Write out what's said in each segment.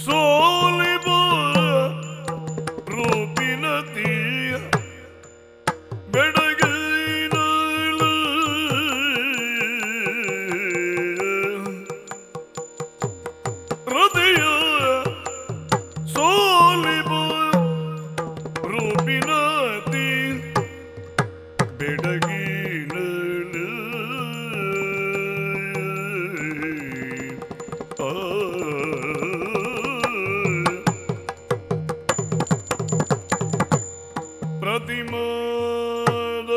ಸೋಲಿಬ ರೂಪಿನ ತೀಯ ಬೆಡಗಿನ ಹೃದಯ ಸೋಲಿಬ ರೂಪಿನ ತೀ ಬೆಡಗಿನ ಪ್ರತಿಮಾದ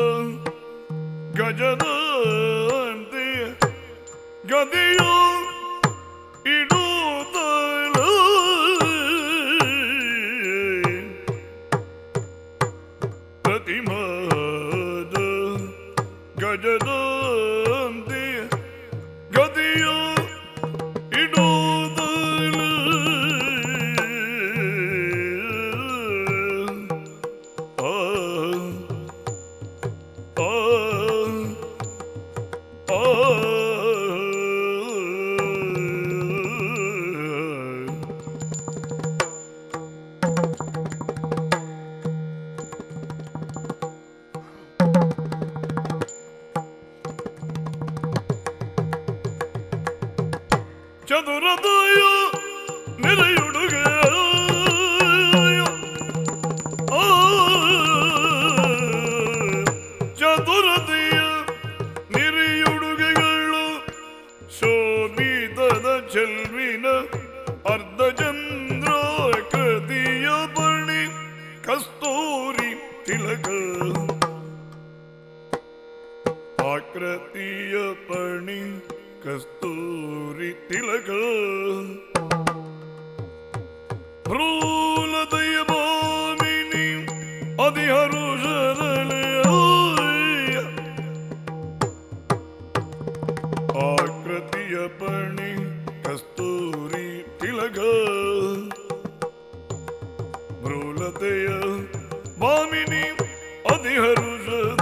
ಗಜದಂತೆ ಗದೆಯೋ ಇಡುತ್ತಲ ಪ್ರತಿಮಾದ ಗಜದಂತೆ ಗದೆಯೋ ಇಡುತ್ತಲ ಚದುರದಯ ನೆರೆಯುಡುಗೆ ಚದುರದಯ ನೆರೆಯುಡುಗೆಗಳು ಶೋಭಿತದ ಚೆಲ್ವಿನ ಅರ್ಧಚಂದ್ರ ಕೃತಿಯ ಬಣಿ ಕಸ್ತೂರಿ ತಿಲಕ ಆಕೃತಿಯ ಪಣಿ ಕಸ್ತೂರಿ ತಿಲಕ ಭ್ರೂಲದಯ ಭಾಮಿನಿ ಅಧಿಹರುಷರಳೆಯ ಆಕೃತಿಯ ಪಣಿ ಕಸ್ತೂರಿ ತಿಲಕ ಭ್ರೂಲತೆಯ ಭಾಮಿನಿ ಅಧಿಹರುಷದ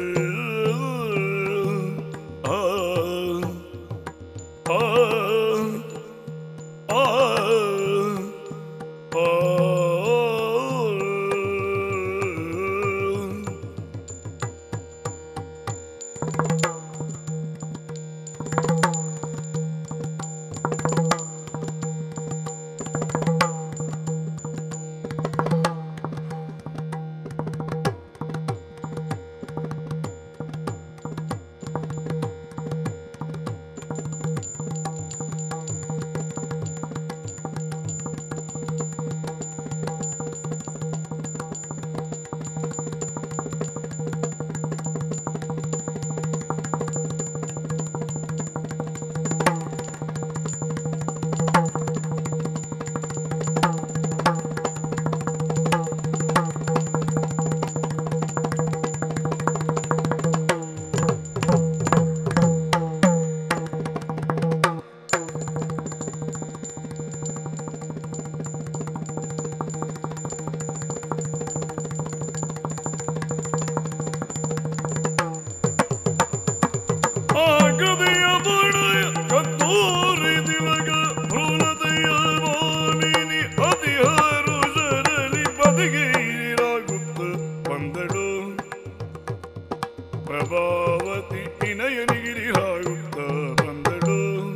ಪ್ರಭಾವತಿ ವಿನಯನಿಗಿರಿ ಹಾಗುತ್ತ ಬಂದಳು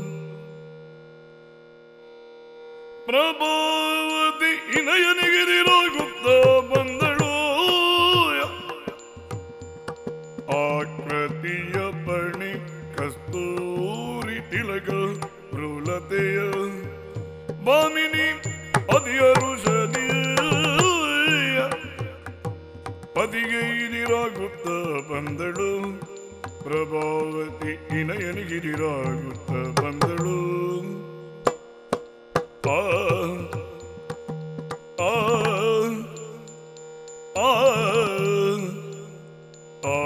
ಪ್ರಭಾವತಿ ವಿನಯನಿಗಿರಿ ರಾಗುತ್ತ ಬಂದಳು ಆಕೃತಿಯ ಪಣಿ ಕಸ್ತೂರಿ ತಿಲಕ ಭ್ರೂಲತೆಯ ಭಾಮಿನಿ ಅಧಿಹರುಷದಿಯ ಪದಿಗೆ ಇದಿರಾಗುತ್ತ ಬಂದಳು ಪ್ರಭಾವತಿ ವಿನಯನಿಗಿರಿರಾಗುತ್ತ ಬಂದಳು ಆ ಆ ಆ ಆ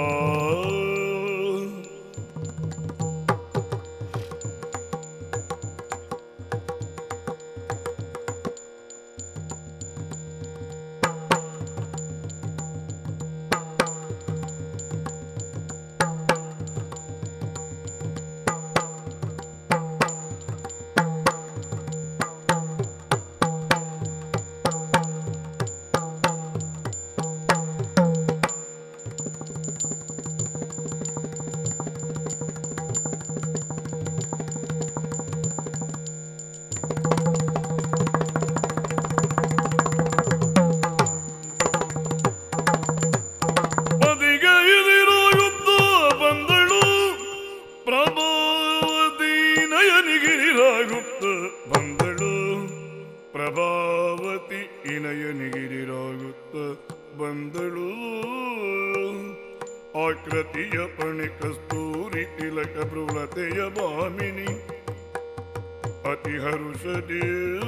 ಪ್ರಭಾವತಿ ಇನಯನಿಗಿರಿರಾಗುತ್ತ ಬಂದಳು. ಆಕೃತಿಯ ಪಣೆ ಕಸ್ತೂರಿ ತಿಲಕ ಭ್ರುಲತೆಯ ಭಾಮಿನಿ ಅತಿ ಹರುಷದೇ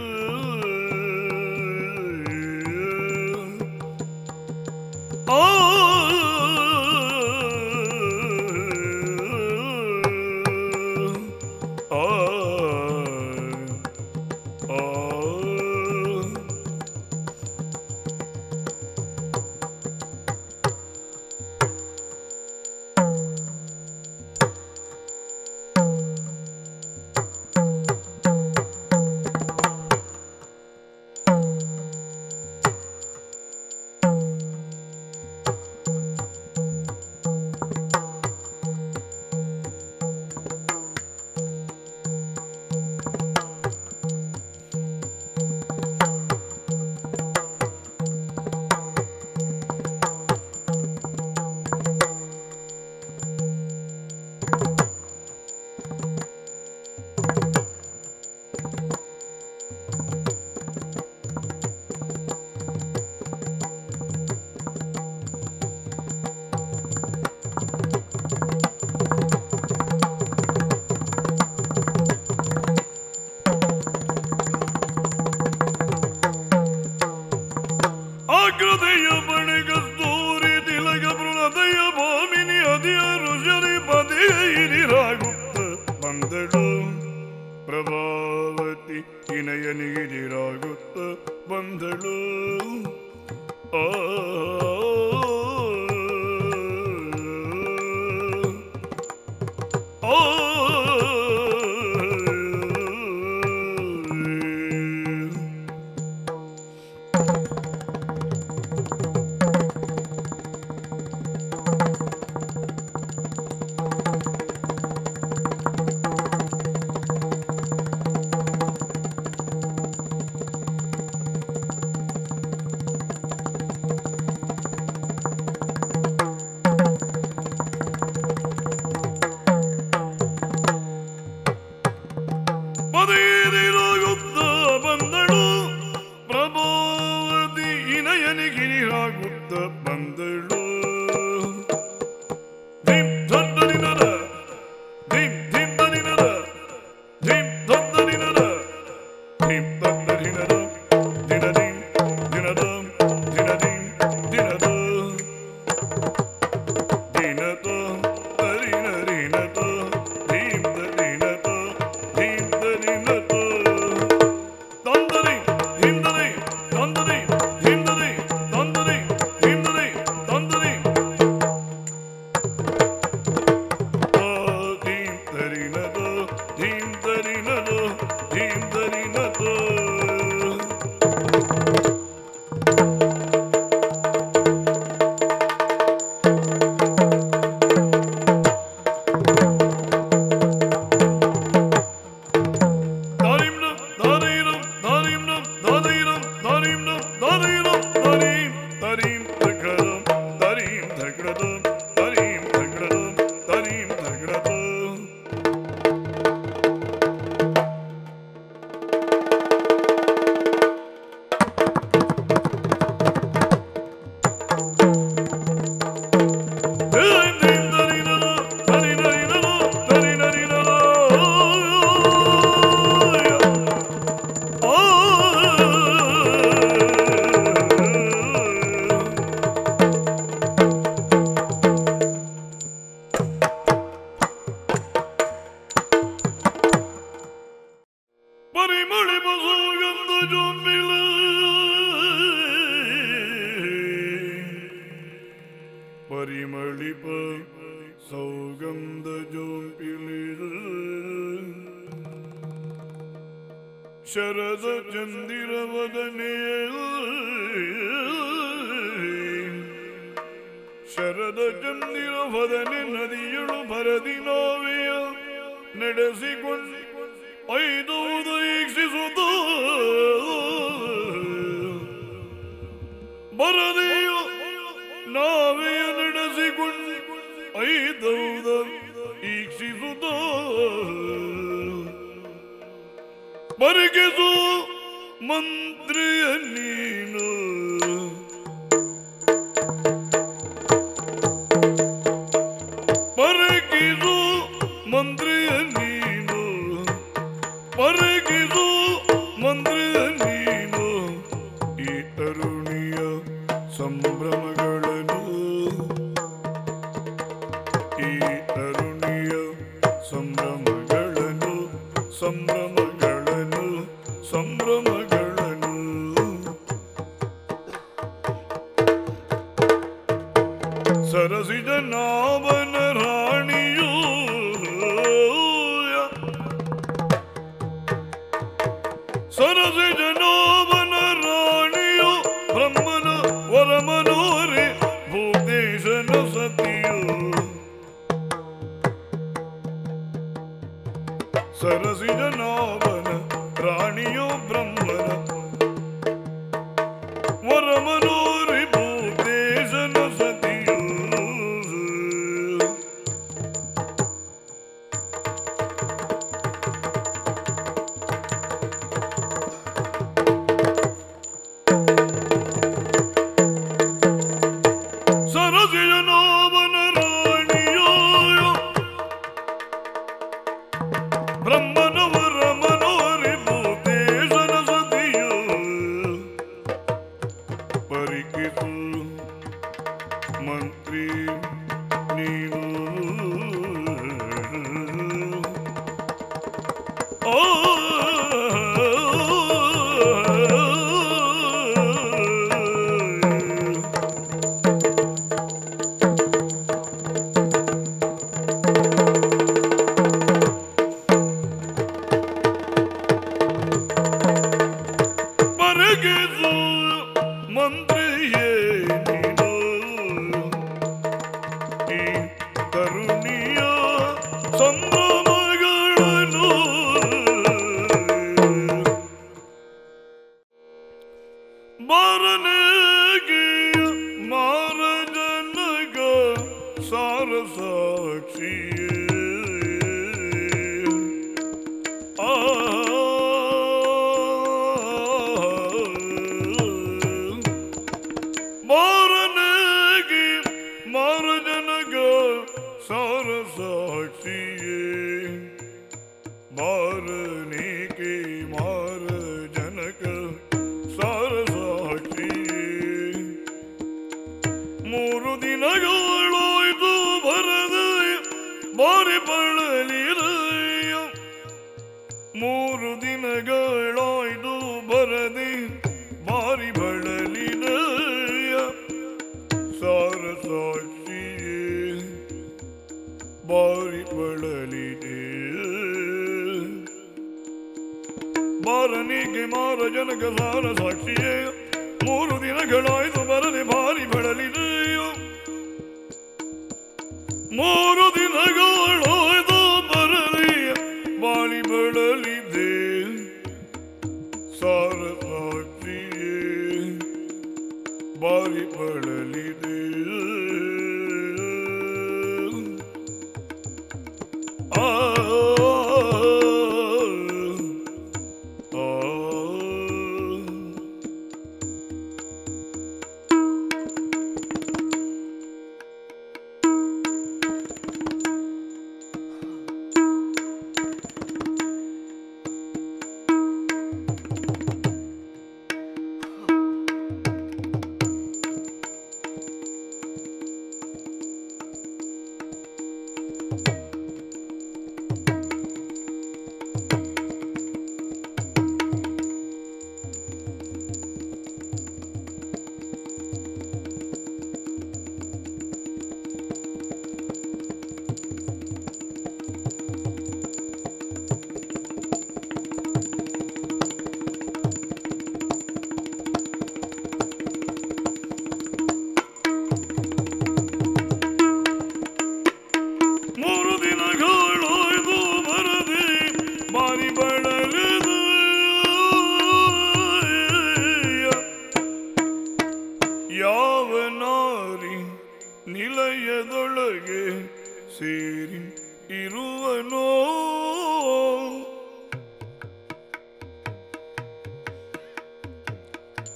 ಪ್ರಭಾವತಿ ಇನಯನಿಗಿರಿರಾಗುತ್ತ ಬಂದಳು. ಪರಿಮಳಿಪ ಸೌಗಂಧ ಜೋಂಪಿಲಿರು ಶರದ ಚಂದಿರವದನೆ ಶರದ ಚಂದಿರವದನೆ ನದಿಯಳು ಭರದಿ ನಾವೆಯ ನಡೆಸಿಕೊಂಡು ಐದೂದು ಈಕ್ಷಿಸುತ್ತ ಬರದೆಯ ನಾವೆಯ ನಡೆಸಿಕೊಂಡು ಐದೌದ ಈಕ್ಷಿಸುತ್ತ ಬರಿಗಿಸು ಮಂತ್ರಿಯ ನೀನು ಪರಗಿದು ಮಂತ್ರಿಯ ನೀನು ಪರಗಿದು ಮಂತ್ರಿಯ ನೀನು ಈ ತರುಣಿಯ ಸಂಭ್ರಮಗಳನ್ನು ಈ ತರುಣಿಯ ಸಂಭ್ರಮಗಳನ್ನು ಸಂಭ್ರಮಗಳನ್ನು ಸಂಭ್ರಮಗಳನ್ನು ಸರಸಿದ ನಾವನ ರಾಣಿಯೂ ಸರಸಿದ ನಾವನ ರಾಣಿಯು ಬ್ರಹ್ಮನ ವರಮನೋರೆ ಭೂತೇಶನ ಸತಿಯು ಸರಸಿದ ನಾವನ ರಾಣಿಯೋ ಬ್ರಹ್ಮನ ವರಮನೋರಿ ಭೂತೇಶನ ಸತಿಯು ಸರಸಿದ ನಾವನ ರಾಣಿಯೋ ಬ್ರಹ್ಮನ ವರಮನೋರಿ ಭೂತೇಶನ ಸತಿಯು ಪರಿಕಿತು ಮಂತ್ರಿ ನೀನು ಪರಿಗಿತು ಮಂತ್ರಿಯೇ ನೀನು ಈ ತರುಣಿಯ ಸಂಭ್ರಮಗಳನ್ನು ಬಾರನೇಗಿಯ ಮಾರಜನಗ ಸಾರಸಾಕ್ಷಿಯೇ ಮಾರನೇಗಿ ಮಾರಜನಗ ಸಾರಸಾಕ್ಷಿಯೇ ಮಾರನೇಗಿ ಮಾರಜನಕ ಸಾರಸಾಕ್ಷಿಯೇ ಮೂರು ದಿನಗಳಾಯ್ತು ಬರದೆ ಬಾರಿ ಬಳಲಿದೆಯ ಮೂರು ದಿನಗಳಾಯ್ತು ಬರದೆ ಬಾರಿ ಬಳಲಿದೆಯ ಸಾರಸಾಕ್ಷಿಯೇ ಬಾರಿ ಬಳಲಿದೆ ಬಾರನಿಗೆ ಮಾರಜನಕ ಸಾರಸಾಕ್ಷಿಯೇ ಮೂರು ದಿನಗಳಾಯ್ತು ಬರದೆ ಬಾರಿ ಬಳಲಿದೆಯೋ ಮೂರು ದಿನಗಳಾಯ್ತು ಬರದೆ ಬಾರಿ ಬಳಲಿದೆ ಸಾರಸಾಕ್ಷಿಯೇ ಬಾರಿ ಬಳಲಿದೆ ಆ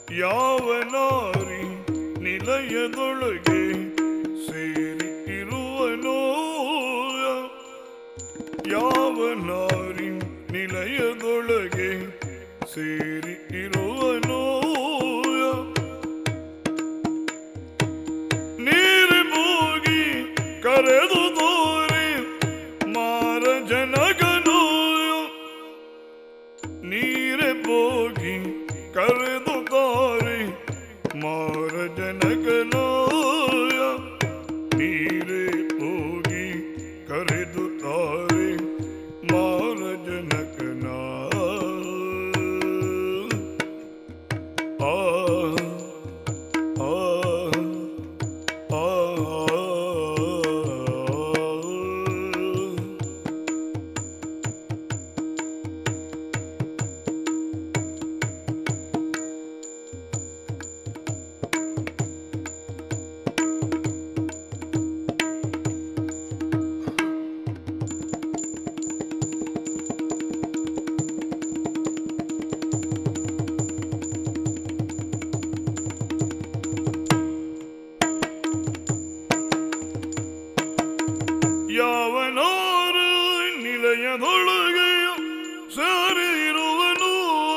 ಯಾವ ನಾರಿ ನಿಲಯದೊಳಗೆ ಸೇರಿ ಇರುವನೋ ಯಾವ ನಾರಿ ನಿಲಯದೊಳಗೆ ಸೇರಿ ಇರುವನೋ ನೀರು ಹೋಗಿ ಕರೆದು ತೋರಿ ಮಾರ ಜನಗನೋ ನೀರೆ ಹೋಗಿ ಕರೆದು ತೋರಿ ಮಾರ ಜನಗನೋ ನೀರೆ ಹೋಗಿ ಕರೆದು ತಾರೆ ಮಾರ ಜನಕನ ಆ ಆ ಆ ಯಾವನಾರ ನಿಲಯದೊಳಗೆ ಸೇರಿರುವನು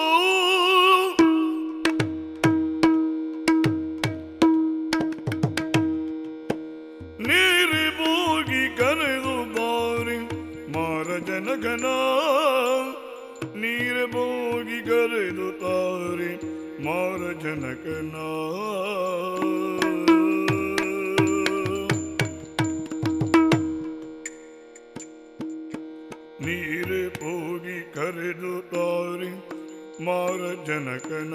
ನೀರಿ ಹೋಗಿ ಕರೆದು ಬಾರಿ ಮಾರ ಜನಗನ ನೀರು ಹೋಗಿ ಕರೆದು ತಾರಿ ಮಾರ ಜನಕನ ನೀರೆ ಹೋಗಿ ಕರೆದು ತಾರಿ ಮಾರ ಜನಕನ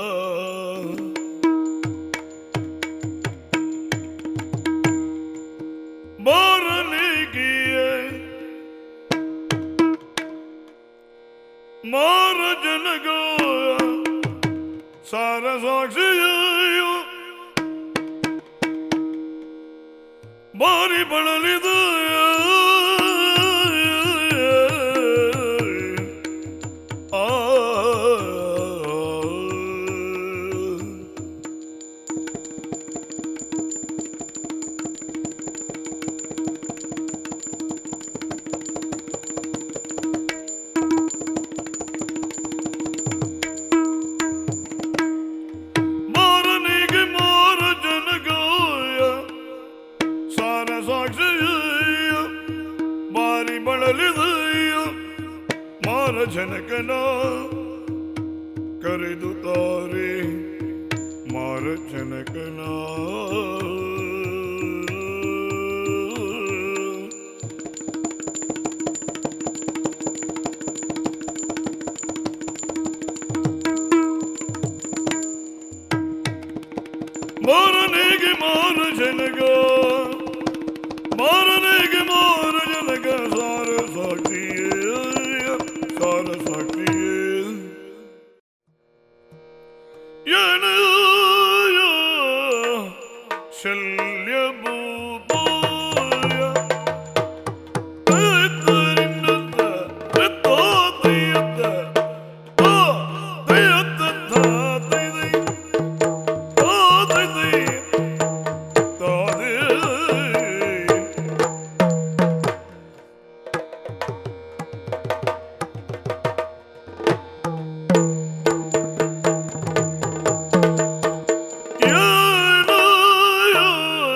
ಮಾರನೇಗಿಯೇ ಮಾರ ಜನಗ ಸಾರ ಸಾಕ್ಷಿಯೋ ಬಾರಿ ಬಳಲಿದ ಬಾರಿ ಬಳಲಿದೆಯ ಮಾರ ಜನಕನ ಕರೆದು ತಾರೆ ಮಾರ ಜನಕನ ಮಾರನೆಗೆ ಮಾರ ಜನಗ ಮಾರನೆಗೆ ಮಾರ ಜನಗ ಸಾರ ಸಾಕ್ಷಿಯೇ ಸಾರ ಸಾಕ್ಷಿಯೇ ಏನಯ್ಯ ಶಲ್ಯ ಭೂಪಾಯ ತೈತರಿನ್ನದ ತೈತೋತೈಯದ ತೈಯದ ತಾತೈದೈ ತಾತೈದೈ ತಾದೇ ಏನಯ್ಯ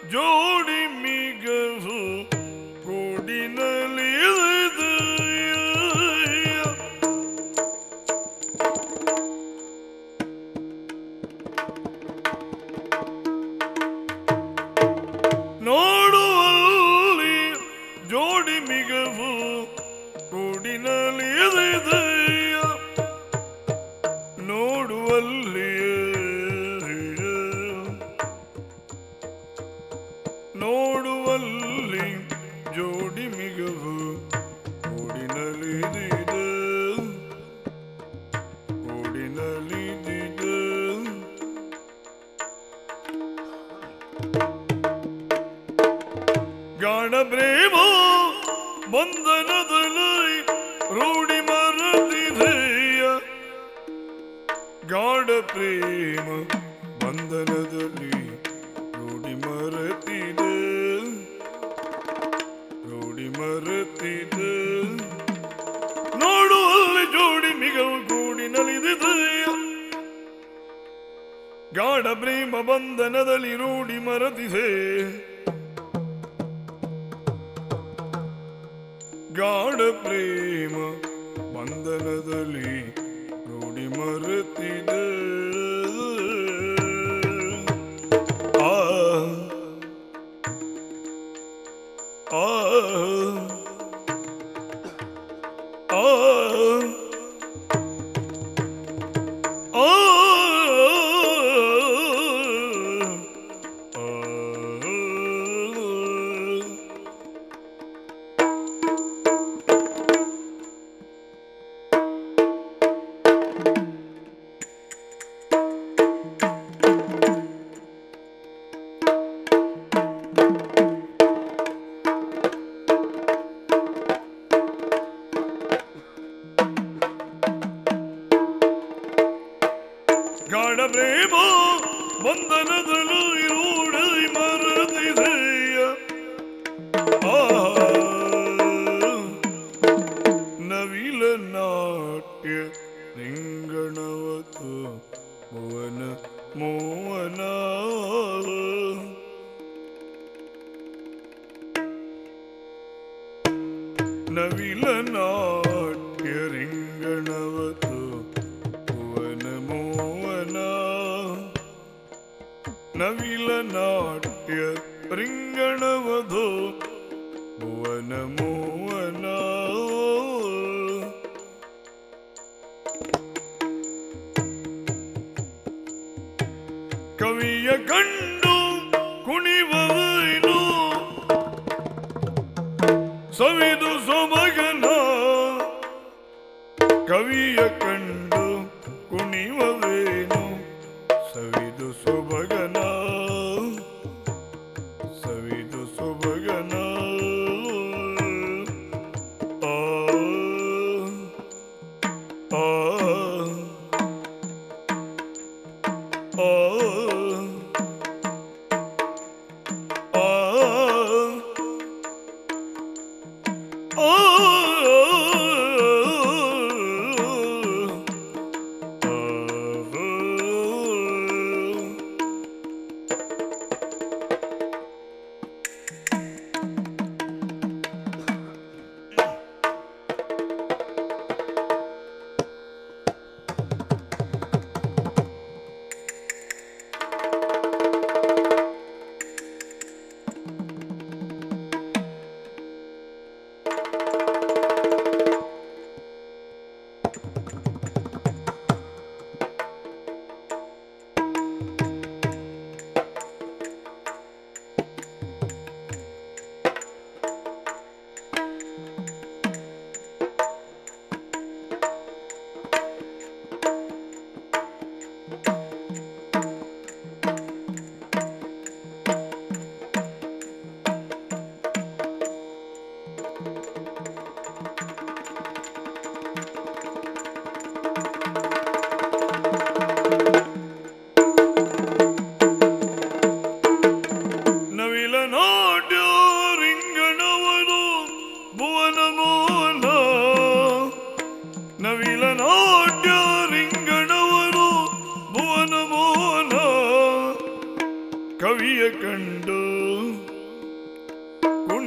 ಜೋಡಿ ಮಿಗವು ಗೂಡಿನಲ್ಲಿ ನೋಡುವಲ್ಲಿ ಜೋಡಿ ಮಿಗವು ಗೂಡಿನಲ್ಲಿ ನೋಡುವಲ್ಲಿ ನೋಡುವಲ್ಲಿ ಜೋಡಿ ಮಿಗವು ಗೂಡಿನಲ್ಲಿದೆ ಗೂಡಿನಲ್ಲಿದೆ ಗಾಢ ಪ್ರೇಮ ಬಂಧನದಲ್ಲಿ ರೂಢಿ ಮರೆತಿದೆಯ ಗಾಢ ಪ್ರೇಮ ಬಂಧನದಲ್ಲಿ ರೂಢಿ ಮರೆತಿದೆ ರೂಢಿ ಮರೆತಿದೆ ನೋಡುವಲ್ಲಿ ಜೋಡಿ ಮಿಗವು ಗೂಡಿನಲ್ಲಿದೆಯ ಗಾಢ ಪ್ರೇಮ ಬಂಧನದಲ್ಲಿ ರೂಢಿ ಮರೆತಿದೆ ಗಾಢ ಪ್ರೇಮ ಬಂಧನದಲ್ಲಿ ರೂಢಿ ಮರೆತಿದೆ ಆ ಆ ಆ ಗಾಢ ಪ್ರೇಮ ಬಂಧನದಲ್ಲೂ ರೂಢಿ ಮರೆತಿದೆಯ ನವಿಲ ನಾಟ್ಯ ರಿಂಗಣವತು ಭುವನ ಮೋಹನ ನವಿಲ ನಾಟ್ಯ ರಿಂಗಣವತು ನವಿಲ ನಾಟ್ಯ ರಿಂಗಣವಧು ಭುವನ ಮೋಹನ ಕವಿಯ ಕಂಡು ಕುಣಿವನು ಸವಿದು ಸೊಬಗನ ಕವಿಯ ಕಂಡು ಕುಣಿವವೇನು ಸವಿದು ಸೊಬಗನ ಸವಿದು ಸೊಬಗನ ಆ ಆ ಆ ಆ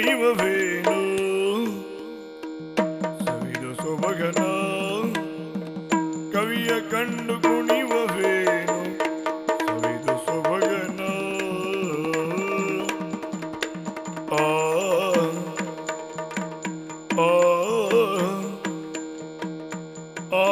ಕುಣಿವವೇನು ಸವಿದು ಸೊಬಗನ ಕವಿಯ ಕಂಡು ಕುಣಿವವೇನು ಸವಿದು ಸೊಬಗನ ಆ ಆ ಆ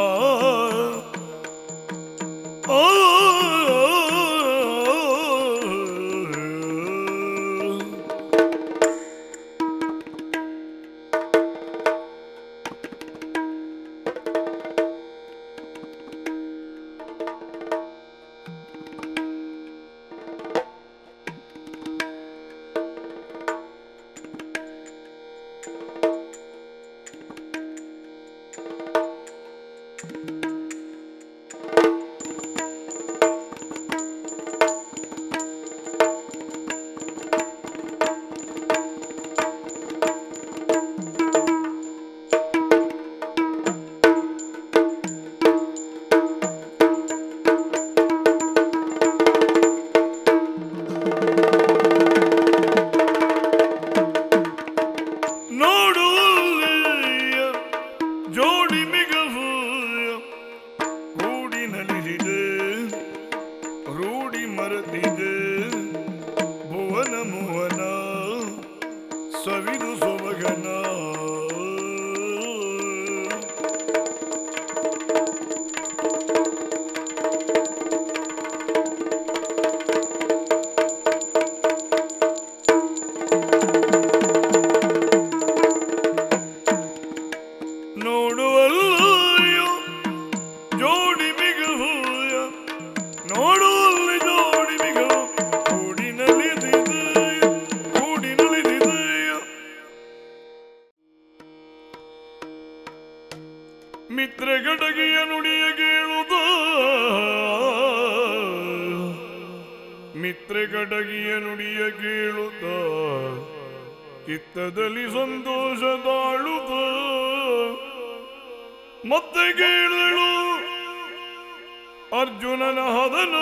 ಮಿತ್ರಗಡಗಿಯ ನುಡಿಯ ಕೇಳುತ್ತ ಮಿತ್ರಗಡಗಿಯ ನುಡಿಯ ಕೇಳುತ್ತ ಚಿತ್ತದಲ್ಲಿ ಸಂತೋಷ ತಾಳುತ್ತ ಮತ್ತೆ ಕೇಳಲು ಅರ್ಜುನನ ಹದನ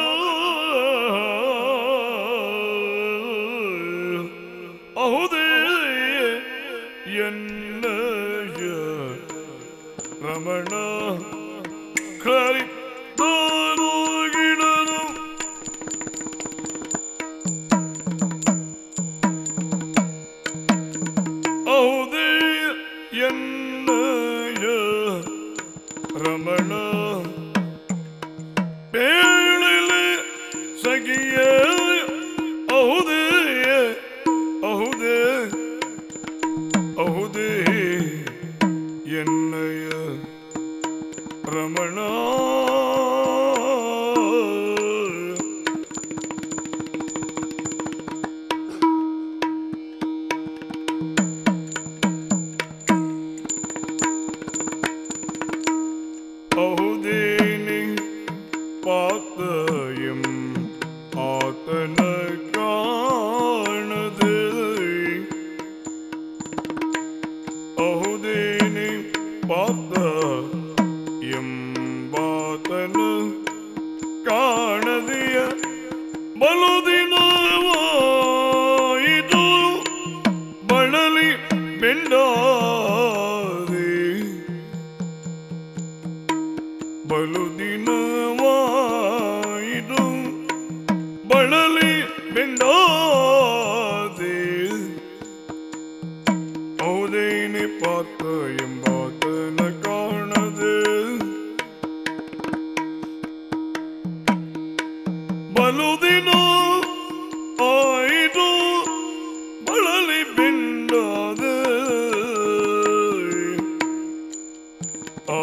ಅಹುದೇ ಎನ್ನಯ ರಮಣ ಕರಿತಾರೋಗಿಡನು ಅಹುದೇ ಎನ್ನಯ ರಮಣ ಬೇಳಲೆ ಸಗಿಯ ಅಹುದೇ ಅಹುದೇ ಅಹುದೇ ಎನ್ನಯ ರಮಣ ಅಹುದೇನಿ ಪಾತಯಂ ಆತನ ಕಾಣದೆ ಅಹುದೇನಿ ಪಾತ ಎಂಬಾತನ ಕಾಣದೆಯ ಬಲು ದಿನವಾಯಿತು ಬಳಲಿ ಬೆಂಡಾದೆ ಬಲು ದಿನವಾಯಿತು ಬಳಲಿ ಬೆಂಡಾದೆ ಅಹುದೇನಿ ಪಾತ ಎಂಬಾತನ ಕಾಣದೆ ಬಲು ದಿನ ಆಯಿತು ಬಳಲಿ ಬೆಂಡಾದೆ ಆ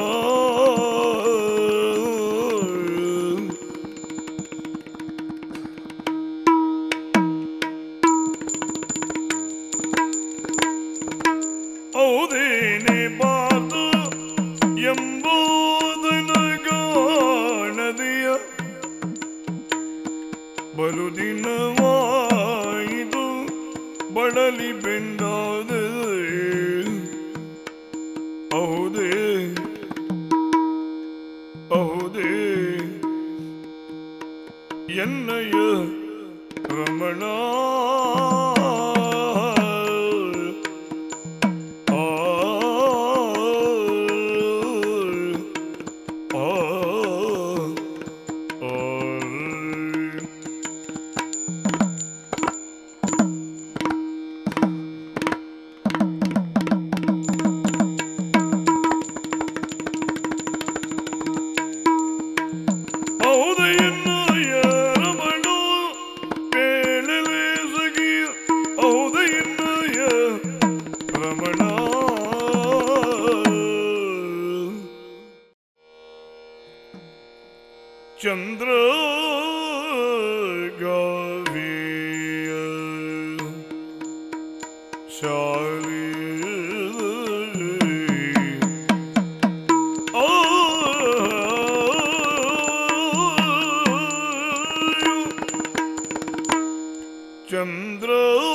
ಅಹುದೇನೆ ಪಾತ ಎಂಬುದನ ಕಾಣದೆಯ ಬಲು ದಿನವಾಯಿತು ಬಡಲಿ ಬೆಂಡಾದೆ ಅಹುದೇ ಅಹುದೇ ಎನ್ನಯ ರಮಣ ಚಂದ್ರ ಗಾವಿಯ ಶಾಲಿ ಚಂದ್ರ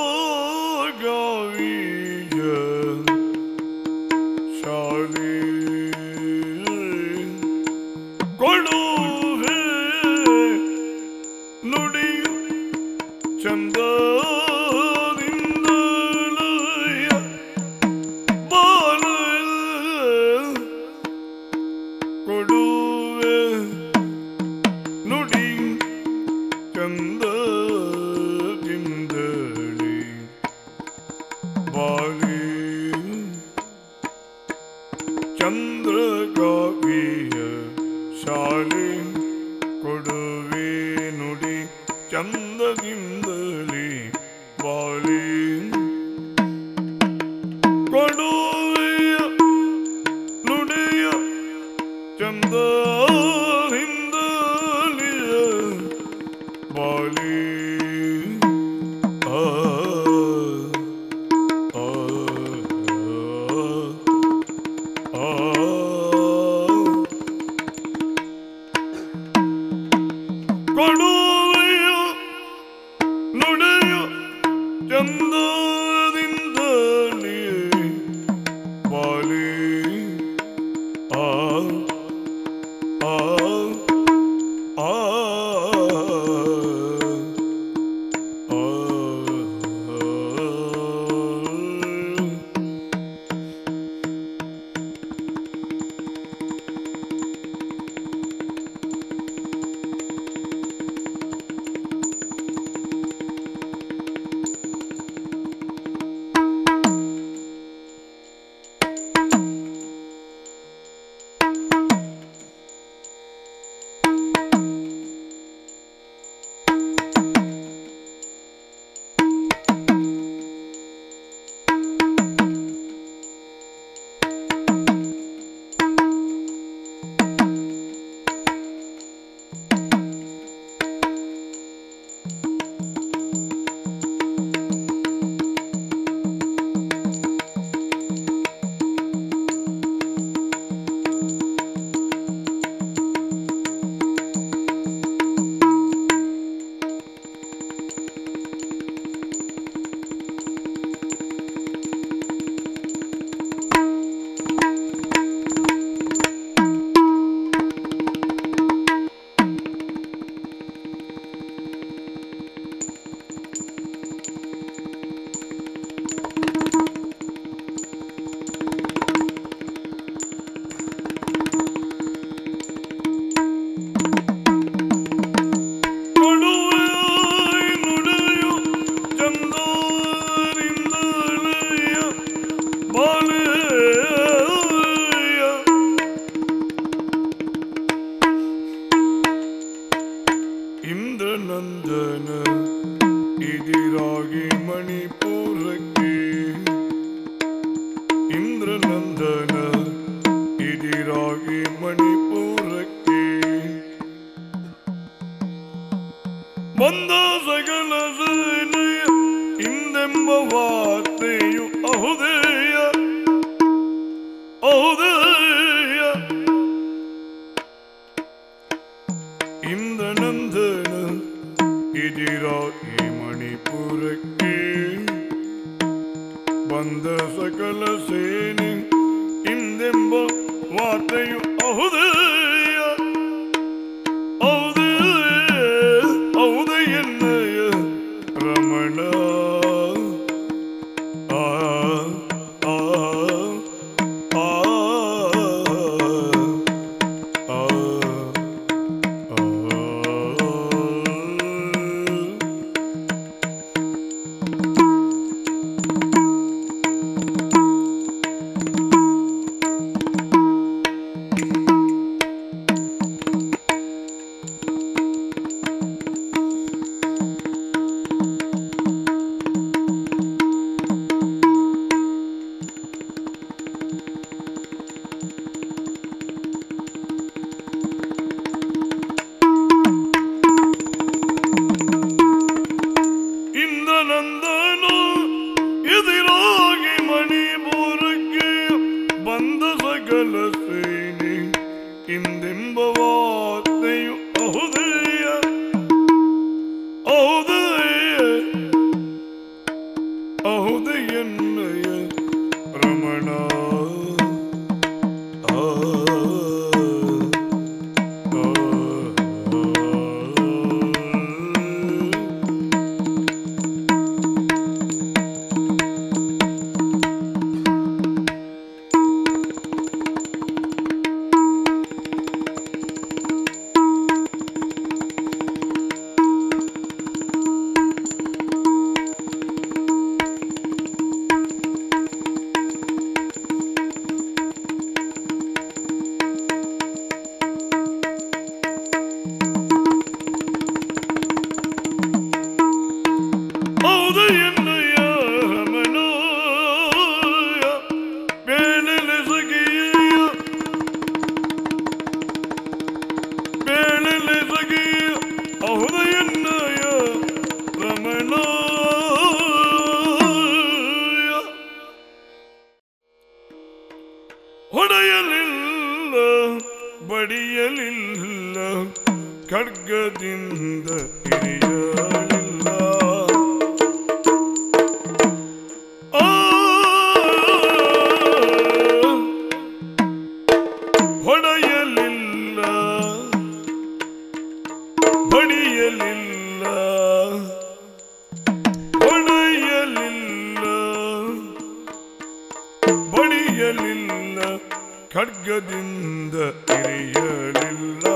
ಗಾವಿಯ ಶಾಲಿ ಕೊಡುವೆ ನುಡಿಯು ಚಂದದಿಂದಲಯ ಬಾಲ ಕೊಡುವೆ ನುಡಿ ಚಂದದಿಂದಲೇ ಬಾಲಿ ಚಂದ್ರ ಗಾವಿಯ ಶಾಲೆ ಕೊಡುವೆ ನುಡಿ ಚಂದದಿಂದಲೇ ಬಾಲಿ ಕೊಡುವೆಯ ನುಡಿಯ ಚಂದದಿಂದಲೇ ಬಾಲಿ ಕೊಡುವೆಯ ನುಡಿಯ ಚಂದದಿಂದಲೇ ಬಾಲಿ ಇಂದ್ರನಂದನ ಇದಿರಾಗಿ ಮಣಿಪುರಕ್ಕೆ ಇಂದ್ರನಂದನ ಇದಿರಾಗಿ ಮಣಿಪುರಕ್ಕೆ ಬಂದ ಸಕಲ ಸೇನೆಯ ಇಂದೆಂಬ ವಾರ್ತೆಯು ಅಹುದೇಯ ಅಹುದೇಯ ಇಂದ್ರನಂದನ ಇದಿರಾಗಿ ಮಣಿಪುರಕ್ಕೆ ಬಂದ ಸಕಲ ಸೇನೆ ಇಂದೆಂಬ ವಾರ್ತೆಯು ಅಹುದೇಯ ಔದಯನ್ನಯ ರಮಣ ಎಂಬವಾರ್ತೆಯು ಅಹುದಯ್ಯ ಅಹುದಯ್ಯ ಅಹುದಯ್ಯನ್ನಯ ರಮಣ ಹೊಡೆಯಲಿಲ್ಲ ಬಡಿಯಲಿಲ್ಲ ಖಡ್ಗದಿಂದ ಹಿಡಿಯಲಿಲ್ಲ ಹೊಡೆಯಲಿಲ್ಲ ಬಡಿಯಲಿಲ್ಲ ಹೊಡೆಯಲಿಲ್ಲ ಬಡಿಯಲಿಲ್ಲ ಖಡ್ಗದಿಂದ ಇರಿಯಲಿಲ್ಲ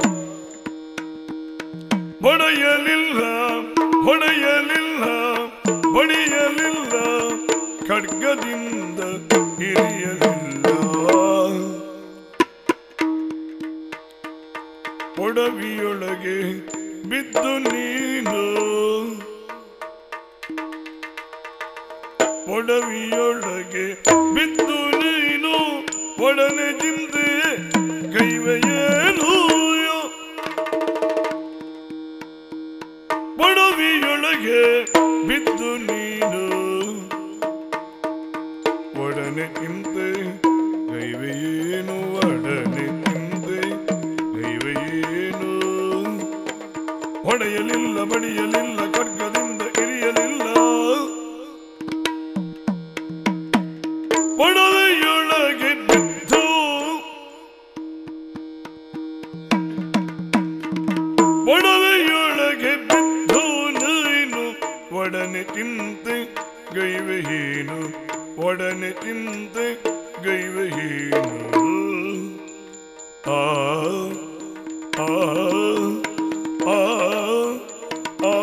ಬಡಿಯಲಿಲ್ಲ ಹೊಡೆಯಲಿಲ್ಲ ಬಡಿಯಲಿಲ್ಲ ಖಡ್ಗದಿಂದ ಇರಿಯಲಿಲ್ಲ ಒಡವಿಯೊಳಗೆ ಬಿದ್ದು ನೀನು ಒಡವಿಯೊಳಗೆ ಬಿದ್ದು ನೀನು ಒಡನೆ ಚಿಂತೆ ಕೈವೆಯೇನು ಒಡವಿಯೊಳಗೆ ಬಿದ್ದು ನೀನು ಒಡನೆ ಚಿಂತೆ ಕೈವೆಯೇನು ಒಡನೆ ಚಿಂತೆ ಕೈವೆಯೇನು ಹೊಡೆಯಲಿಲ್ಲ ಬಡಿಯಲಿಲ್ಲ ಖಡ್ಗದಿಂದ ಇರಿಯಲಿಲ್ಲ ಒಡವೆಯೊಳಗೆ ಬಿದ್ದು ಒಡವೆಯೊಳಗೆ ಬಿದ್ದು ನೀನು ಒಡನೆ ಚಿಂತೆ ಗೈವೆಯೇನು ಒಡನೆ ಚಿಂತೆ ಗೈವೆಯೇನು ಆ ಆ ಆ ಆ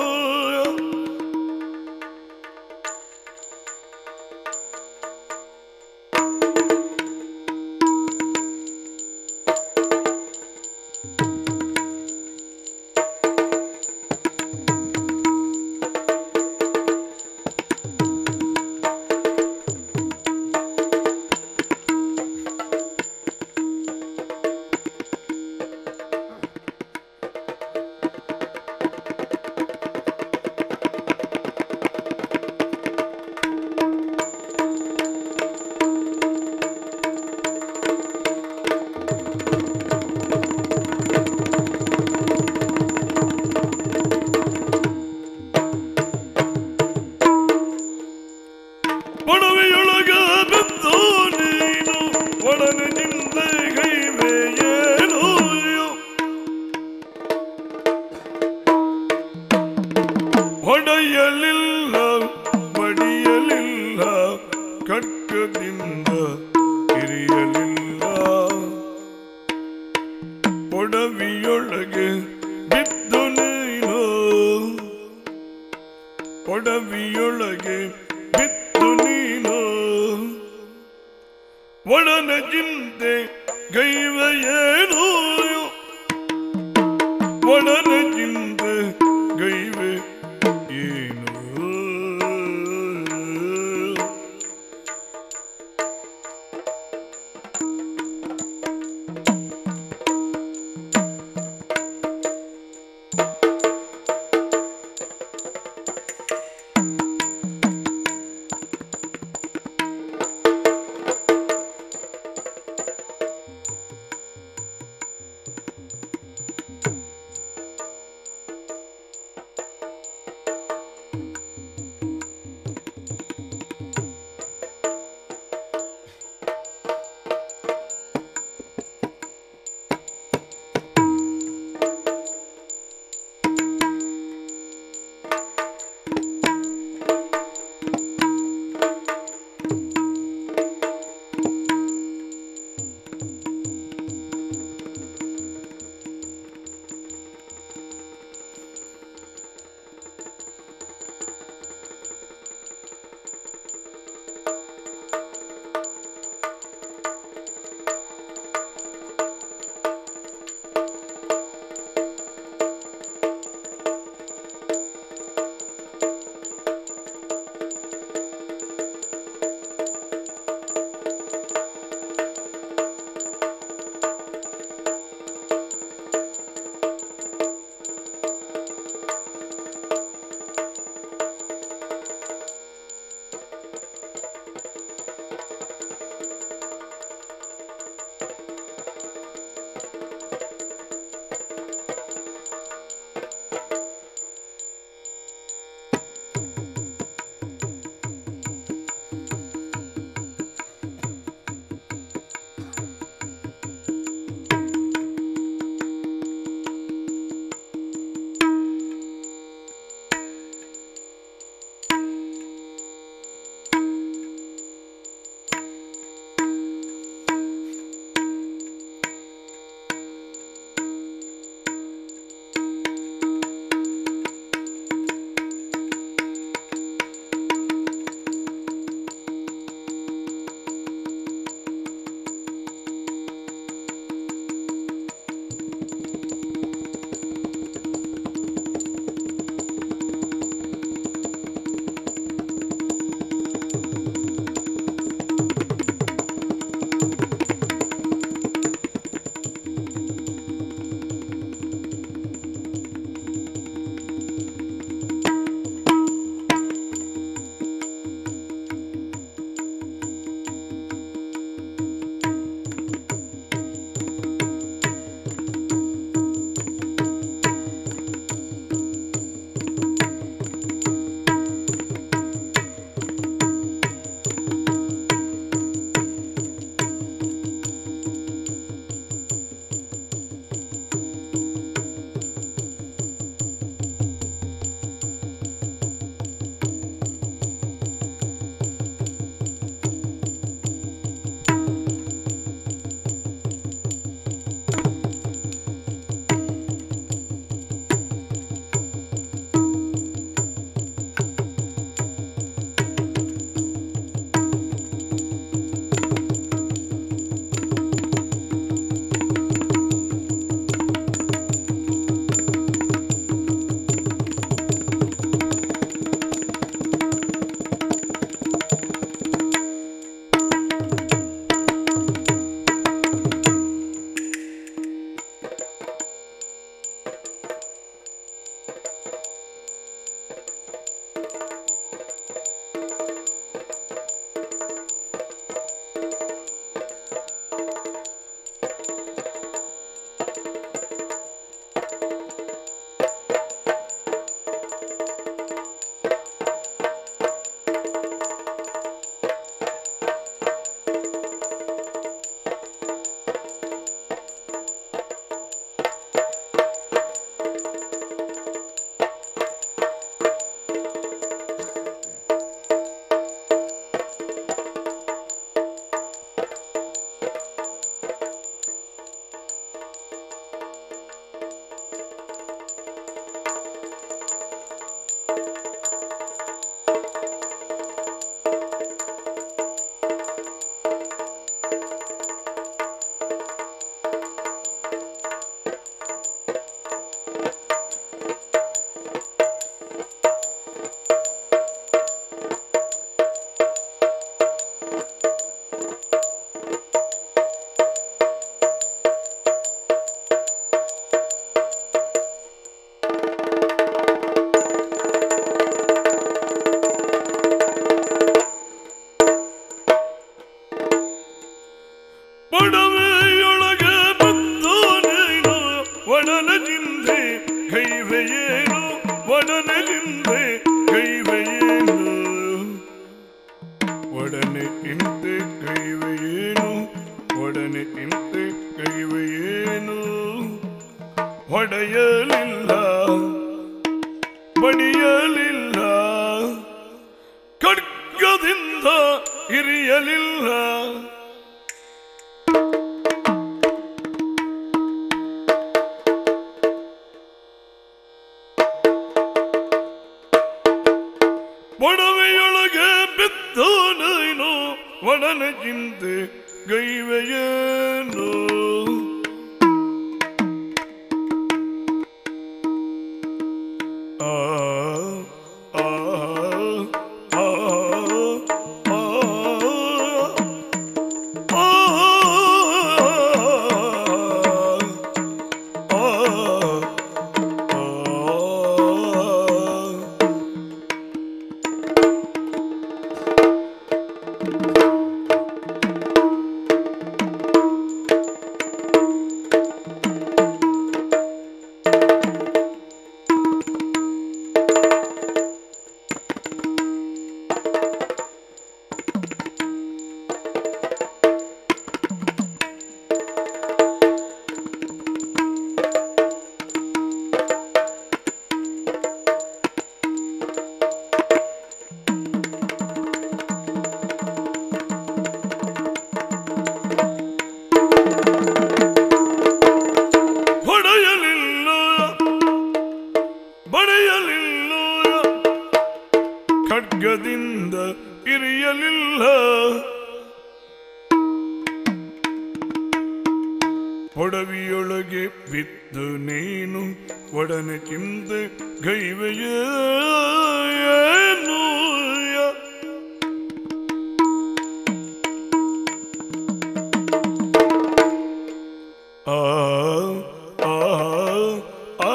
ಒಡವೆಯೊಳಗ ಬಿದ್ದು ನೀನು ಒಡನೆ ನಿಂದೆ ಗೈವೆಯೇನು ಹೊಡೆಯಲಿಲ್ಲ ಬಡಿಯಲಿಲ್ಲ ಖಡ್ಗದಿಂದ ಇರಿಯಲಿಲ್ಲ ಒಡವಿಯೊಳಗೆ ಬಿದ್ದು ನೀನು ಒಡವಿಯೊಳಗೆ ಬಿದ್ದು ನೀನು ಒಡನೆ ಚಿಂತೆ ಗೈವೆಯೇನು ಒಡನೆ ಚಿಂತೆ ಗೈವೆ ಏನು ಇರಿಯಲಿಲ್ಲ. ಒಡವೆಯೊಳಗೆ ಬಿದ್ದು ನೀನು ಒಡನೆ ಚಿಂತೆ ಗೈವೆಯೇನು. ಖಡ್ಗದಿಂದ ಇರಿಯಲಿಲ್ಲ. ಒಡವಿಯೊಳಗೆ ಬಿದ್ದು ನೀನು ಒಡನೆ ಚಿಂತೆ ಗೈವೆಯೇನು. ಆ ಆ ಆ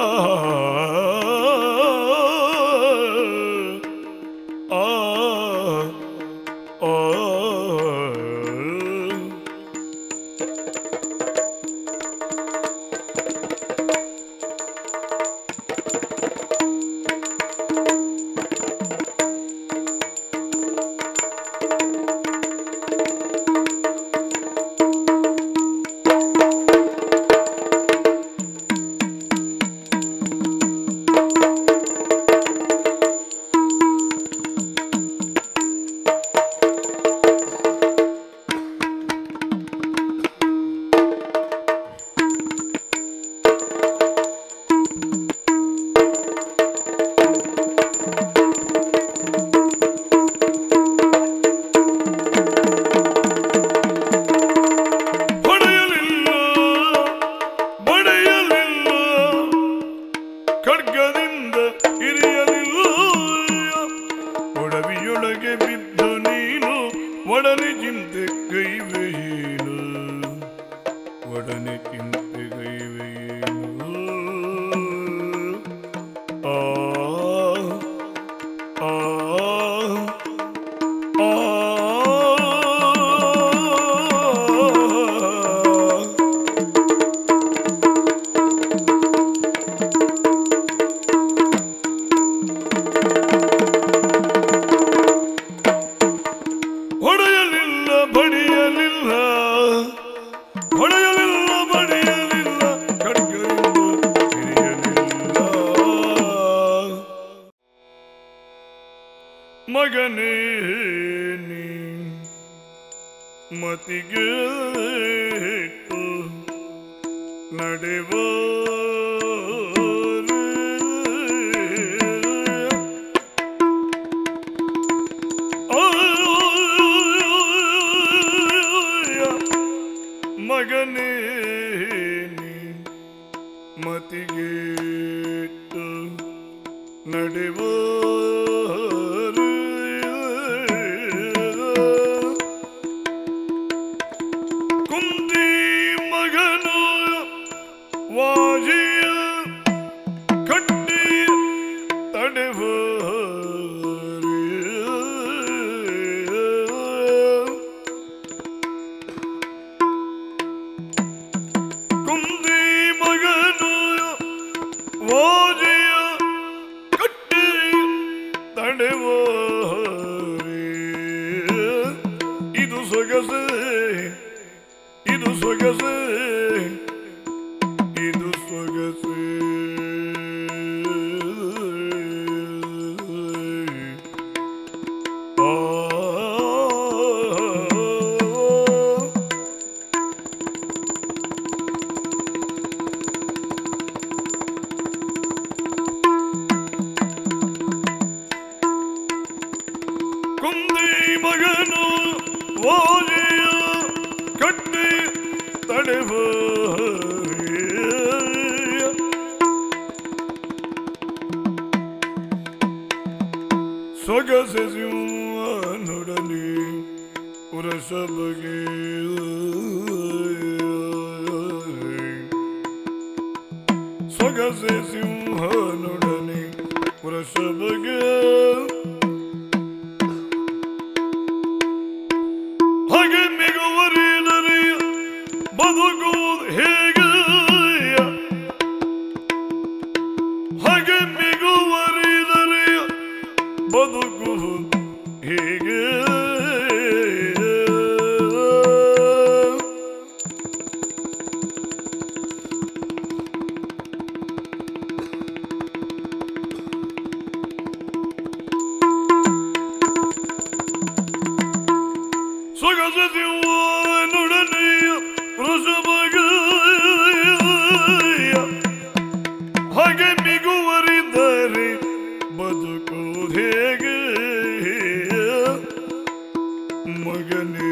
ಖಡ್ಗದಿಂದ ಇರಿಯಲಿಲ್ಲ. ಒಡವಿಯೊಳಗೆ ಬಿದ್ದು ನೀನು ಒಡನೆ ಚಿಂತೆ ಗೈವೆಯೇನು. ಒಡನೆ ಚಿಂತೆ ಗೈವೆಯೇನು. ಆ ಆ ಆ ಹೊಡೆಯಲಿಲ್ಲ ಬಡಿಯಲಿಲ್ಲ, ಹೊಡೆಯಲಿಲ್ಲ ಬಡಿಯಲಿಲ್ಲ, ಖಡ್ಗದಿಂದ ಹಿರಿಯಲಿಲ್ಲ. ಮಗನೇ ನೀ ಮತಿಗೆ ನಡೆವ ಮಗನೇ ನೀ ಮತಿಗೇಟು ನಡೆವ ಕುಂದಿ ಮಗನು ವಾಜಿಯ ಕಟ್ಟಿ ತಡೆವ ಇದು ಸೊಗಸೆ, ಇದು ಸೊಗಸೆ, ಇದು ಸೊಗಸೆ. ಆ ಕುಂದಿ ಮಗನು ವಾಲಿಯ ಕಟ್ಟಿ ತಡೆವ ಸೊಗಸೆ ಸಿಂಹನೊಡನೆ ಪುರಸಭೆಗೆ ಸೊಗಸೆ ಸಿಂಹನೊಡನೆ ಪುರಸಭೆಗೆ ಹಾಗೆ ಮಿಗುವರಿದರೆ ಬದುಕುವುದು ಹೇಗೆ ಹಾಗೆ ಮಿಗುವರಿದರೆ ಬದುಕುವುದು ಹೇಗೆ ಸೊಗಸೆ ಸಿಂಹನೊಡನೆ ವೃಷಭಗೆ ಹಾಗೆ ಮಿಗುವರಿದರೆ ಬದುಕುವುದು ಹೇಗೆ ಮಗನೇ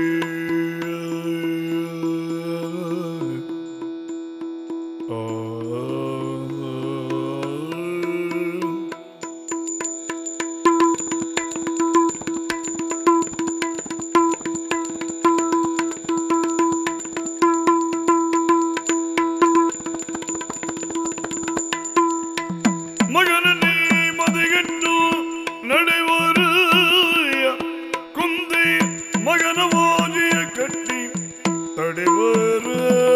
ಮಗನನ್ನೇ ಮದಿಗೆಟ್ಟು ನಡೆವರು ಕುಂದಿ ಮಗನ ವಾಜಿಯ ಕಟ್ಟಿ ತಡೆವರು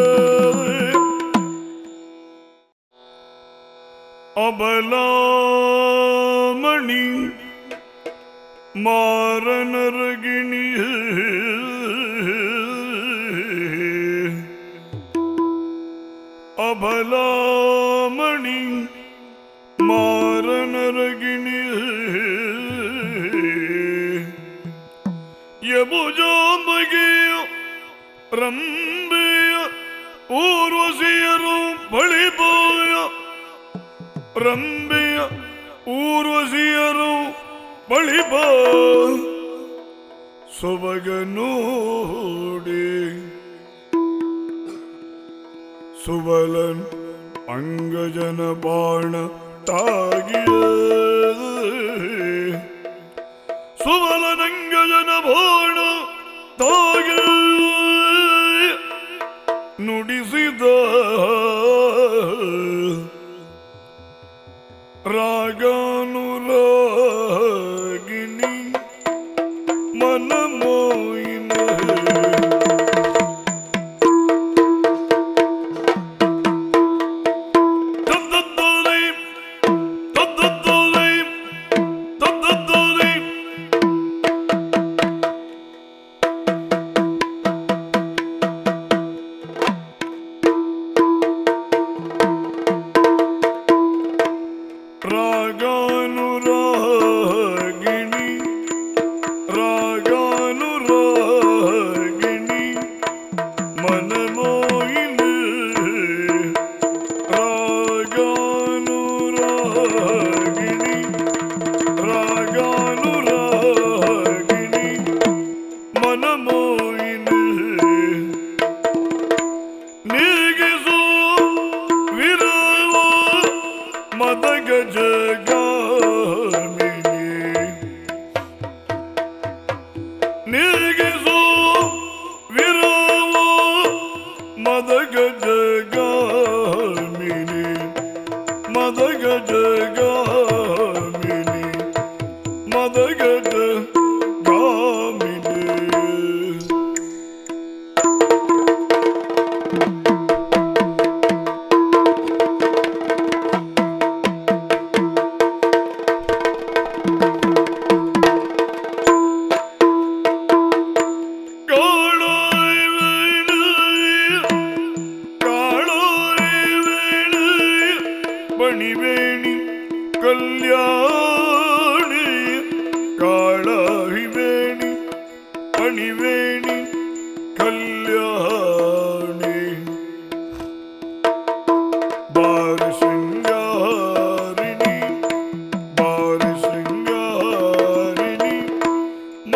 ಅಬಲಾಮಣಿ ಮಾರನರಗಿಣಿ ಅಬಲಾಮಣಿ ಮಾರನರಗಿಣಿ ಯಬುಜಾಂಬಗೆಯ ರಂಬೆಯ ಊರ್ವಶಿಯರು ಬಳಿಬೋಯ ರಂಬೆಯ ಊರ್ವಶಿಯರು ಬಳಿಬ ಸೊಬಗ ನೋಡಿ ಸುಬಲನ್ ಅಂಗಜನ ಬಾಣ ತಾಗಿಯ ಸುಬಲನಂಗಜನ ಬಾಣ ತಾಗಿ ನುಡಿಸಿದ ರಾಗಾನುರಾಗಿಣಿ ಮನಮೋಯಿನ ರಾಗಾನುರಾಗಿಣಿ ರಾಗಾನುರಾಗಿಣಿ ಮನಮೋಹಿನಿ ರಾಗಾನುರಾಗಿಣಿ ರಾಗಾನುರಾಗಿಣಿ ಮನಮೋಹಿನಿ ನೀಗಿಸು ವಿರವ ಮದಗಜ ನೀಗಿಸು ವಿರವ ಮದಗಜ ಗಾಮಿನಿ ಮದಗಜ ಗಾಮಿನಿ ಮದಗಜ ಗಾಮಿನಿ ಬಣಿವೇಣಿ ಕಲ್ಯಾಣಿ ಕಾಳಹಿವೇಣಿ ಬಣಿವೇಣಿ ಕಲ್ಯಾಣಿ ಬಾರ ಶೃಂಗಾರಿಣಿ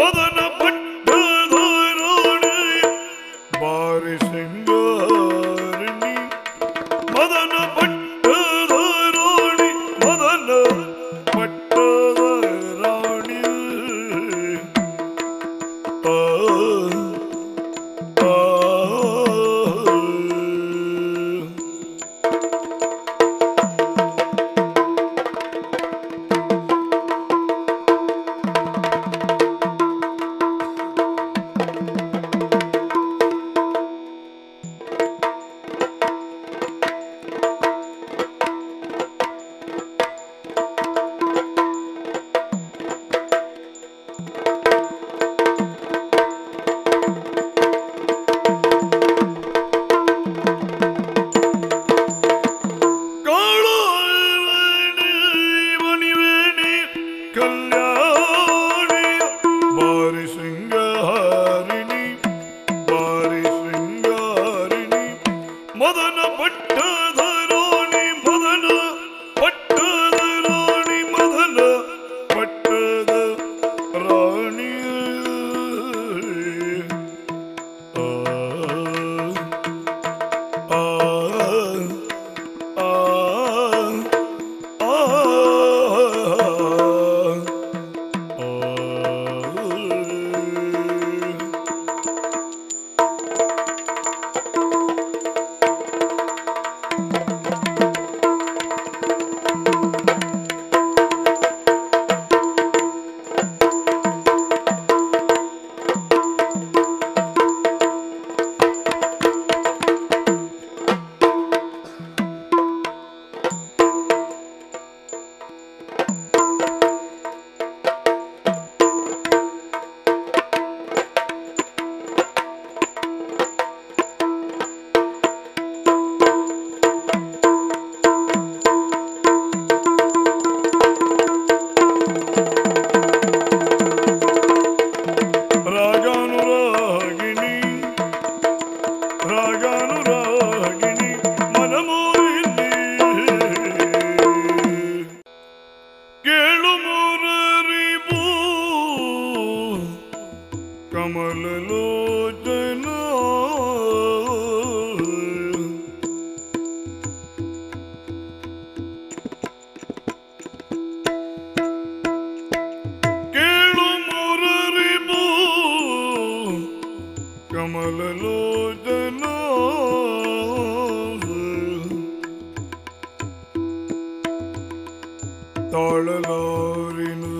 ತಾಳಲಾರಿನು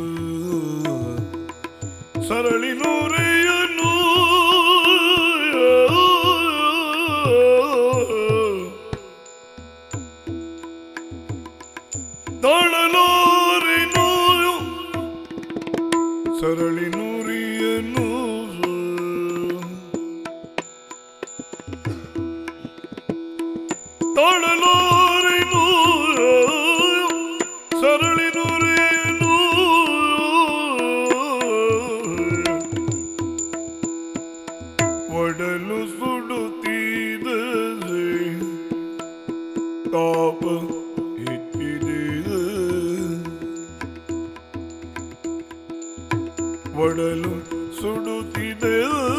ಸರಳಿ ನೂರೆಯನ್ನು ತಾಳಲಾರಿನು ಸರಳಿ ನೂರಿಯನ್ನು ತಾಳಲಾರಿನು ಸರಳಿ ನೂರೇನು ಒಡಲು ಸುಡುತ್ತಿದೆ ತಾಪ ಹೆಚ್ಚಿದೆ ಒಡಲು ಸುಡುತ್ತಿದೆ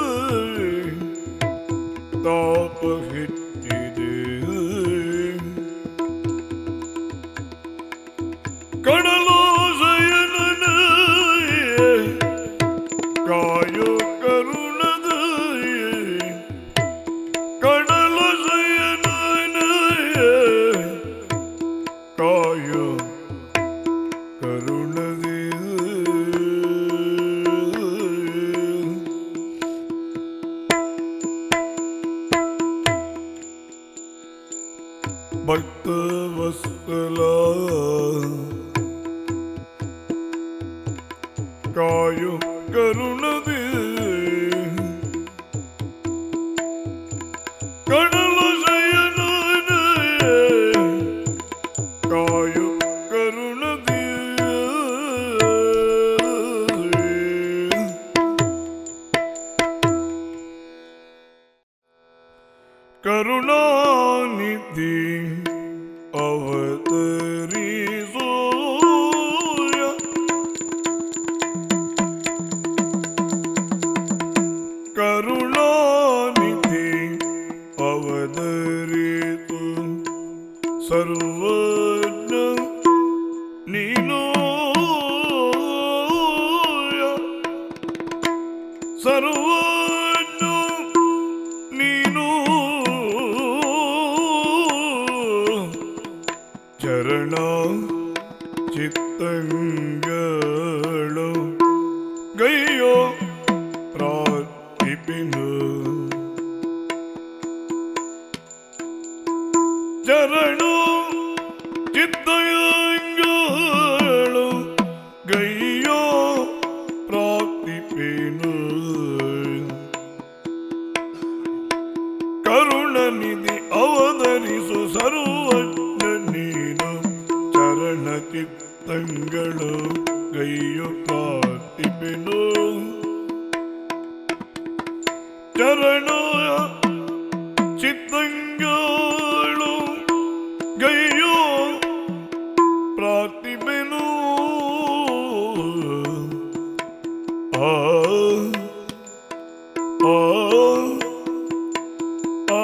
ತಾಪ ಹೆಚ್ಚಿದೆ ಕಡಲೋಸಯನ ಕಾಯೋ ಕರುಣದ ಕಡಲೋಸಯನ ಕಾಯೋ ಕರುಣದ ಭಕ್ತ ವತ್ಸಲ ಕಾಯು ಕರುಣದಿ ಕಡಲೋಸಯನ ಕಾಯು ಕರುಣದಿ ಕರುಣಾನಿಧಿ ಅವತರಿಸೋ ಸರ್ವಜ್ಞ ನೀನು ಚರಣ ಚಿತ್ತಂಗಳು ಗೈಯೋ ಪ್ರಾರ್ಥಿಪಿನು ಚರಣ ಚಿತ್ತಂಗಳು ಗೈಯೋ ಪ್ರಾರ್ಥಿಪಿನು ಕರುಣನಿಧಿ ಅವತರಿಸು ಸರ್ವಜ್ಞ ನೀನು ಚರಣ ಚಿತ್ತಂಗಳು ಗೈಯೋ ಪ್ರಾರ್ಥಿಪಿನು ಚರಣ ಚಿತ್ತಂಗಳು ಗೈಯೋ ಪ್ರಾರ್ಥಿಪೆನು ಆ ಆ ಆ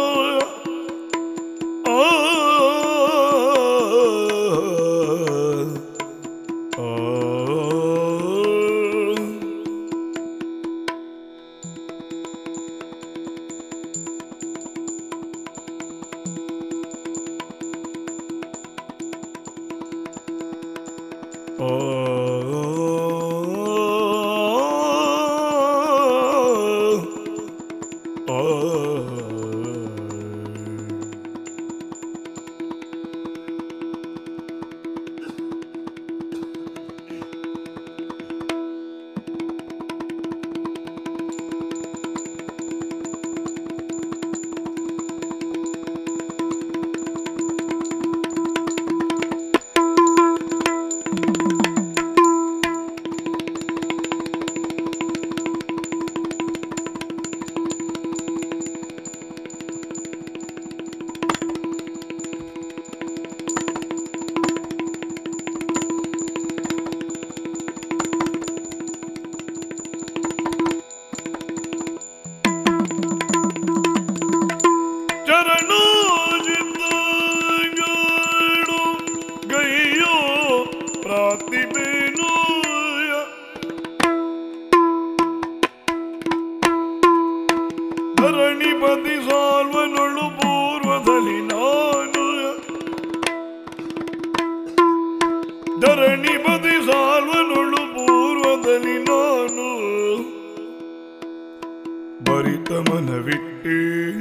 ಧರಣಿಪತಿ ಸಾಲ್ವನೊಳು ಪೂರ್ವದಲ್ಲಿ ನಾನು ಧರಣಿಪತಿ ಸಾಲ್ವನೊಳು ಪೂರ್ವದಲ್ಲಿ ನಾನು ಬರಿತ ಮನವಿಟ್ಟೆ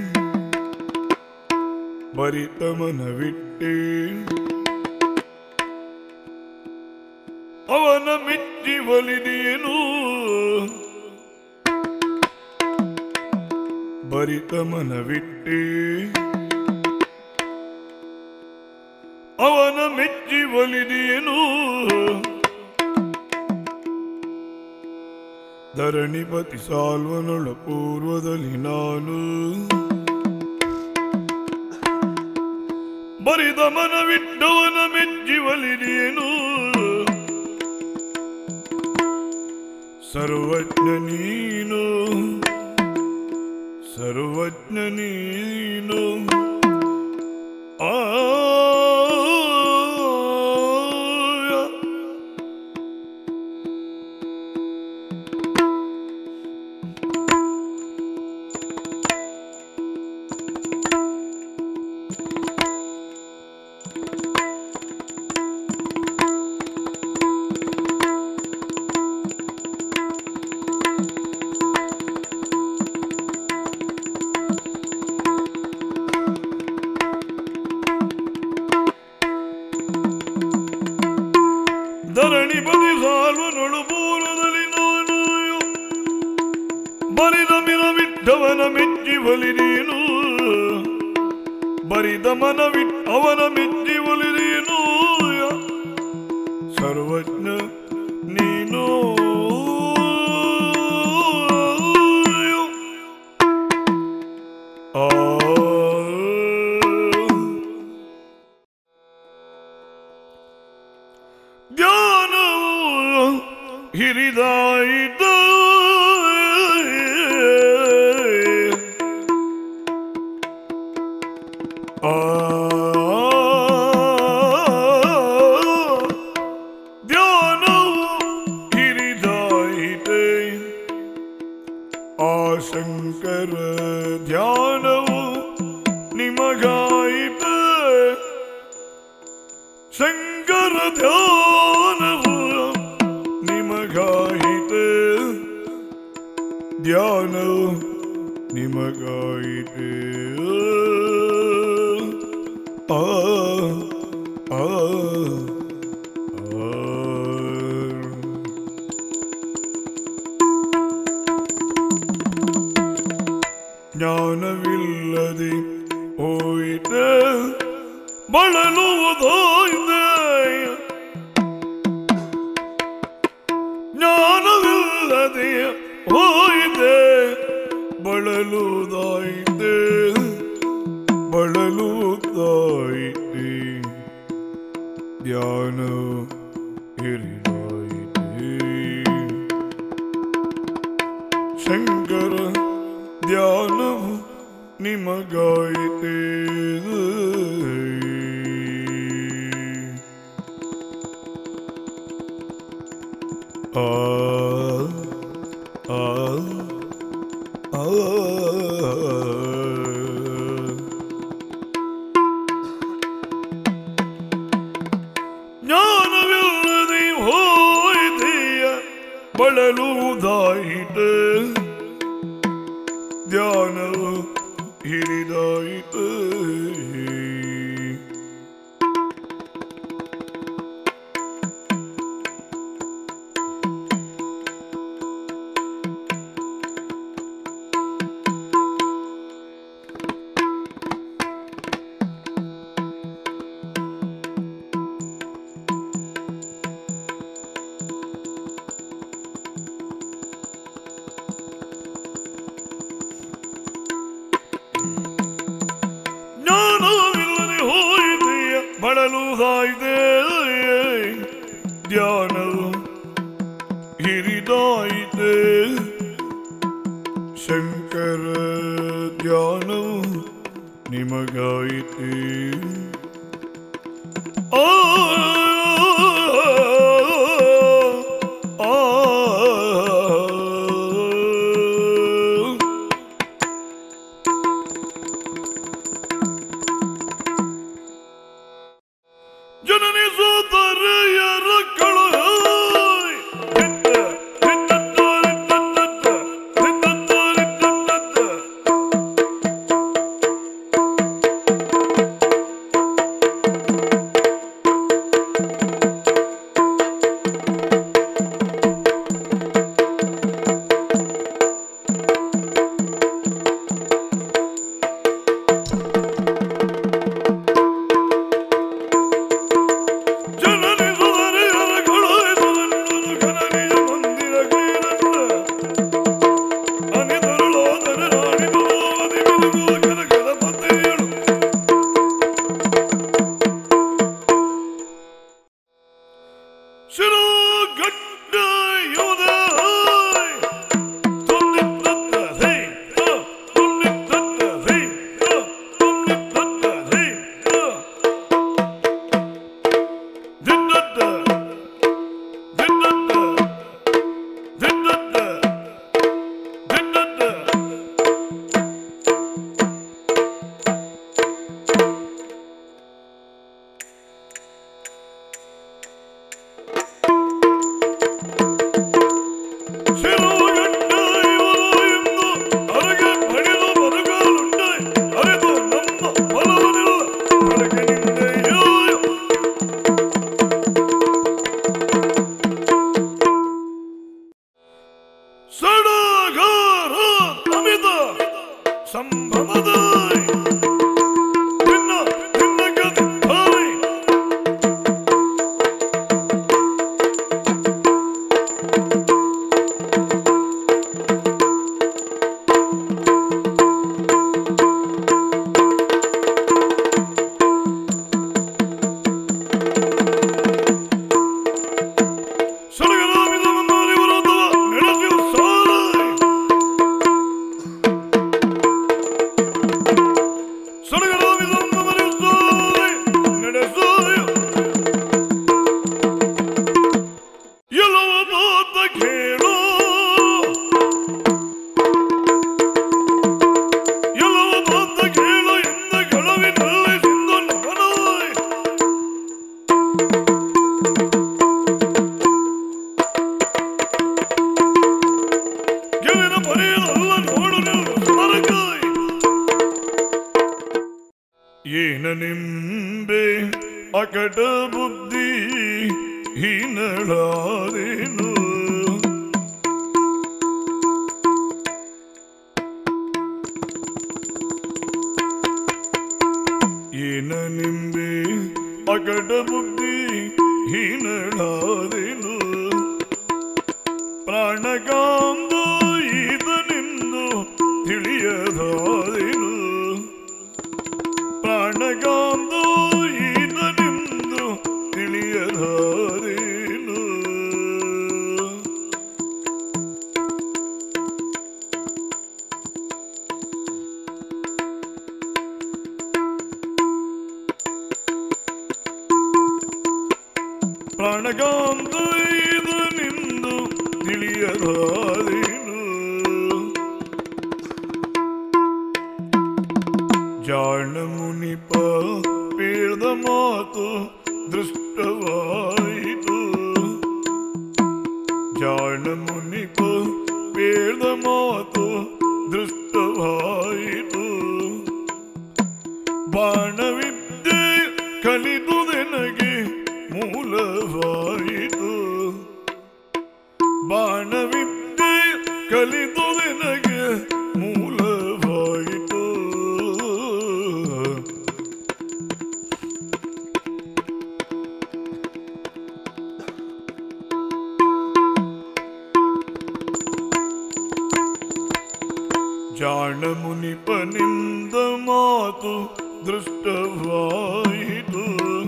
ಅವನ ಮೆಚ್ಚಿ ಒಲಿದೆಯೇನು ಬರಿತ ಮನವಿಟ್ಟೆ ಅವನ ಮೆಚ್ಚಿ ಒಲಿದೆಯೇನು ಧರಣಿಪತಿ ಸಾಲ್ವನೊಳ ಪೂರ್ವದಲ್ಲಿ ನಾನು ಬರಿದ ಮನವಿಟ್ಟವನ ಮೆಚ್ಚಿ ಒಲಿದೆಯೇನು ಸರ್ವಜ್ಞ ನೀನು ಸರ್ವಜ್ಞ ನೀನು ಆ ಧರಣಿಪತಿ ಸಾಲ್ವನೊಳು ಪೂರ್ವದಲ್ಲಿ ನಾನು ಬರಿದ ಮಿರವಿಟ್ಟವನ ಮೆಚ್ಚಿ ಒಲಿದೆಯೇನು ಬರಿದ ಅವನ ಮೆಚ್ಚಿ ಒಲಿದೆಯೇನು ಸರ್ವಜ್ಞ ನೀನು ಆ ಧ್ಯಾನವು ಹಿರಿದಾಯಿತು ಧ್ಯಾನ ಆ ಶಂಕರ ಧ್ಯಾನವು ನಿಮಗಾಯಿತೆ ಶಂಕರ ಧ್ಯಾನವು ನಿಮಗಾಯಿತೆ ಧ್ಯಾನವು ನಿಮಗಾಯಿತೆ ಆ ಆ ಜ್ಞಾನವಿಲ್ಲದೆ ಹೋಯಿತೆ ಬಳಲುವುದಾಯಿತೆ ಜ್ಞಾನವಿಲ್ಲದೆ ಹೋಯಿತೆ ಬಳಲುವುದಾಯಿತೆ ಬಳಲುವುದಾಯಿತೆ ಧ್ಯಾನ ಹಿರಿದಾಯಿತೆ ಶಂಕರ ಧ್ಯಾನವು ನಿಮಗಾಯಿತೆ ಆ ಆ ಆ ಜ್ಞಾನವಿಲ್ಲದೆ ಹೋಯಿತೆಯ ಬಳಲುವುದಾಯಿತೆ ಧ್ಯಾನವು ಹಿರಿದಾಯಿತೆ ಬಳಲುವುದಾಯಿತೆ ಧ್ಯಾನವು ಹಿರಿದಾಯಿತೆ ಶಂಕರ ಧ್ಯಾನವು ನಿಮಗಾಯಿತೆ ಆ ಜನನಿ ಸೋದರಿಯರ ಕಳು ಮರೆಯಲ್ಲ ನೋಡು ಮರಕಾಯಿ ಏನನೆಂಬೆ ಅಕಟ ಬುದ್ಧಿ ಹೀನಳಾದೇನು ಏನನೆಂಬೆ ಅಕಟ ಬುದ್ಧಿ ಹೀನಳಾದೇನು ಪ್ರಾಣಕಾಂದು ಈತನೆಂದು ತಿಳಿಯದಾದೇನು ಪ್ರಾಣಕಾಂದು ಈತನೆಂದು ತಿಳಿಯದಾದೇನು ಪ್ರಾಣಕಾಂದು ಈತನೆಂದು ತಿಳಿಯದಾದೇನು ಜಾಣ ಮುನಿಪ ಪೇಳ್ದ ಮಾತು ದೃಷ್ಟವಾಯಿತು ಜಾಣ ಮುನಿಪ ಪೇಳ್ದ ಮಾತು ದೃಷ್ಟವಾಯಿತು ಬಾಣವಿದ್ಯೆ ಕಲಿದುದೆನಗೆ ಮೂಲವಾಯಿತು ಬಾಣವಿದ್ಯೆ ಕಲಿದುದೆನಗೆ ಮೂಲವಾಯಿತು ಜಾಣ ಮುನಿಪನಿಂದ ಮಾತು ದೃಷ್ಟವಾಯಿತು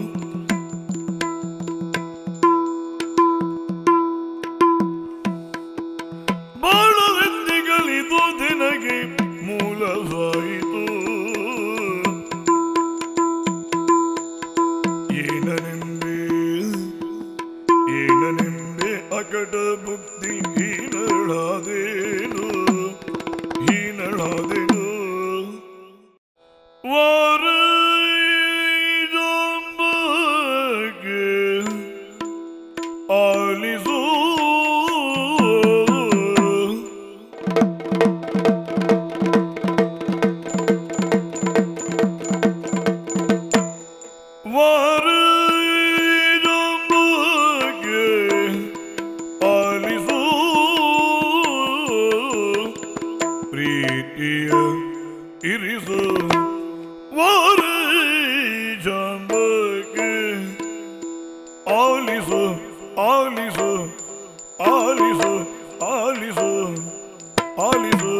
ಬಾಣವೆತ್ತಿಗಳಿದು ದಿನಗೆ ಮೂಲವಾಯಿತು ಏನನೆಂಬೆ ಅಕಟ ಬುದ್ಧಿ ಹೀನಳಾದೇನು ಹೀನಳಾದೇನು ವಾರೈಜಂಬಗೆ ಆಲಿಸು ವಾರೈಜಂಬಗೆ ಆಲಿಸು ಪ್ರೀತಿಯ ಇರಿಸು ವಾರೈಜಂಬಗೆ ಆಲಿಸು ಆಲಿಸು ಆಲಿಸು ಆಲಿಸು ಆಲಿಸು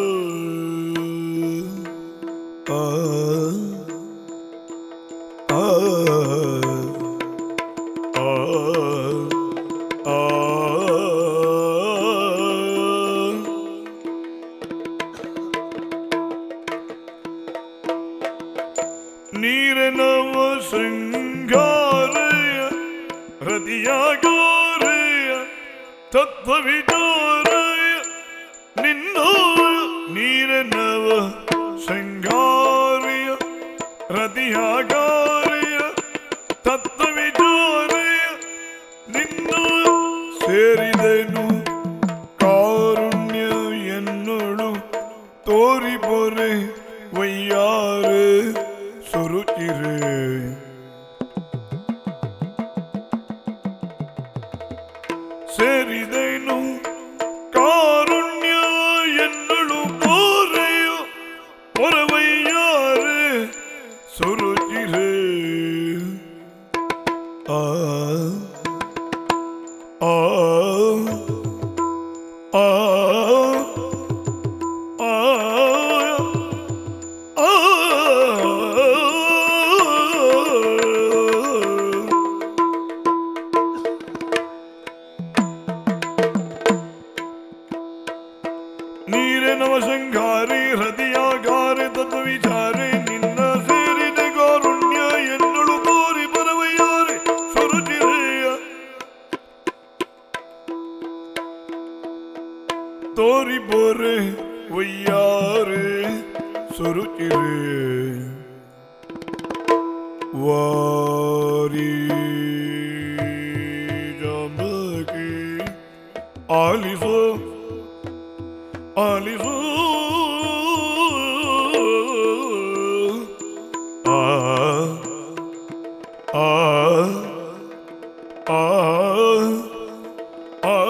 ನೀರನವ ಶೃಂಗಾರಯ ಹೃದಯಾಗಾರಯ ತತ್ವವಿಚಾರಯ ನಿನ್ನ ನೀರನವ ಶೃಂಗಾರಯ ಹೃದಯಾಗಾರಯ ತತ್ವವಿಚಾರಯ ನಿನ್ನ ಸೇರಿದೆನು ಕಾರುಣ್ಯ ಎನ್ನೋಳು ತೋರಿ ಬೊರೆ ವಯ್ಯಾರೆ ಸುರುಚಿರೆ ಸೇರಿದೆನು ಕಾರುಣ್ಯ ಎನ್ನಳು ತೋರೆಯು ಹೊರವಯ್ಯಾರೆ ಸುರುಚಿರೆ ಆ ಆ ಆ ನವಶಂಗಾರಿ ಹೃದಯಾಗಾರೆ ತತ್ವವಿಚಾರೆ ನಿನ್ನ ಸೇರಿದೆ ಕಾರುಣ್ಯ ಎನ್ನಳು ತೋರಿ ಬರವಯ್ಯಾರೆ ಸುರುಚಿರೆಯ ತೋರಿ ಬೋರೆ ವಯ್ಯಾರೆ ಸುರುಚಿರೆ ವಾರಿ ಜಮಗೆ ಆಲಿಸೋ ಆಲಿಸು ಆ ಆ ಆ ಆ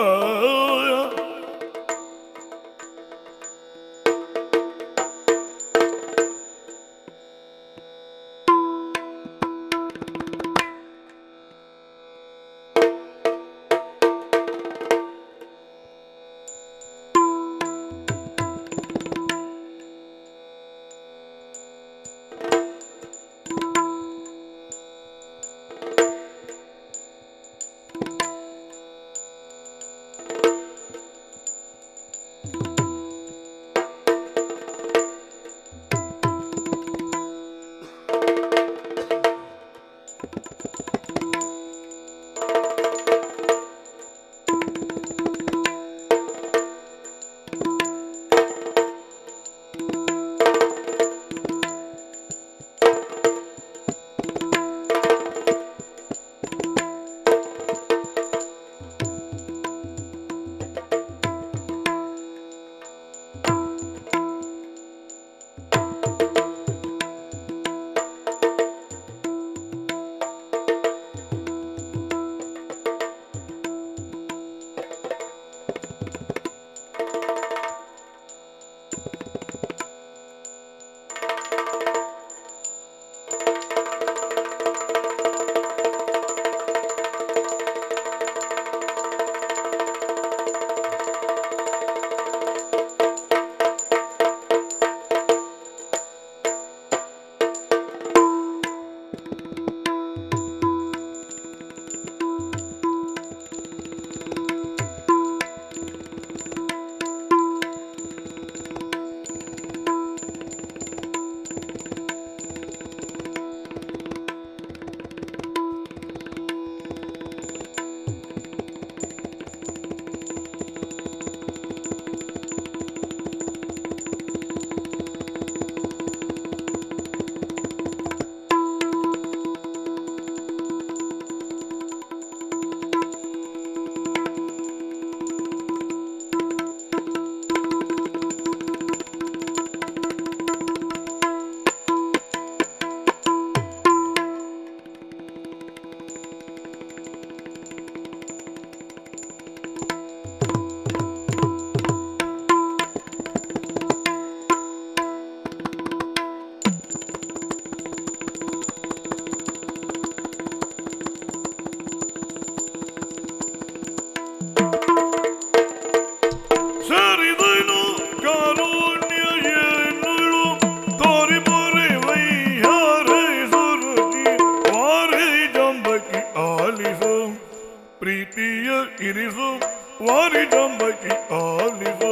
ಪ್ರೀತಿಯ ಇರಿಸು ವಾರಿಜಾಂಬಕಿ ಆಲಿಸು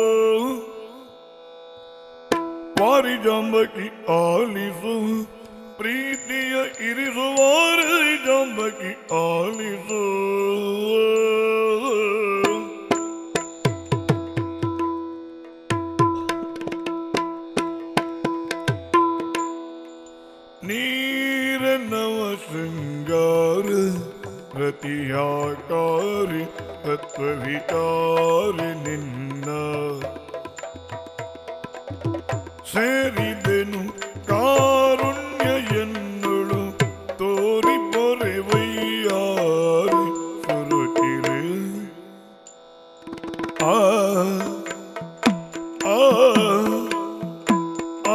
ವಾರಿಜಾಂಬಕಿ ಆಲಿಸು ಪ್ರೀತಿಯ ಇರಿಸು ವಾರಿಜಾಂಬಕಿ ಆಲಿಸು ನೀರನವ ಶೃಂಗಾರ ರತಿಯಾಕಾರಿ ತತ್ವವಿಚಾರಿ ನಿನ್ನ ಸೇರಿದೆನು ಕಾರುಣ್ಯ ಎನ್ನುಳು ತೋರಿ ಬೊರೆವಯ್ಯಾರಿ ಸುರುಚಿರೆ ಆ ಆ ಆ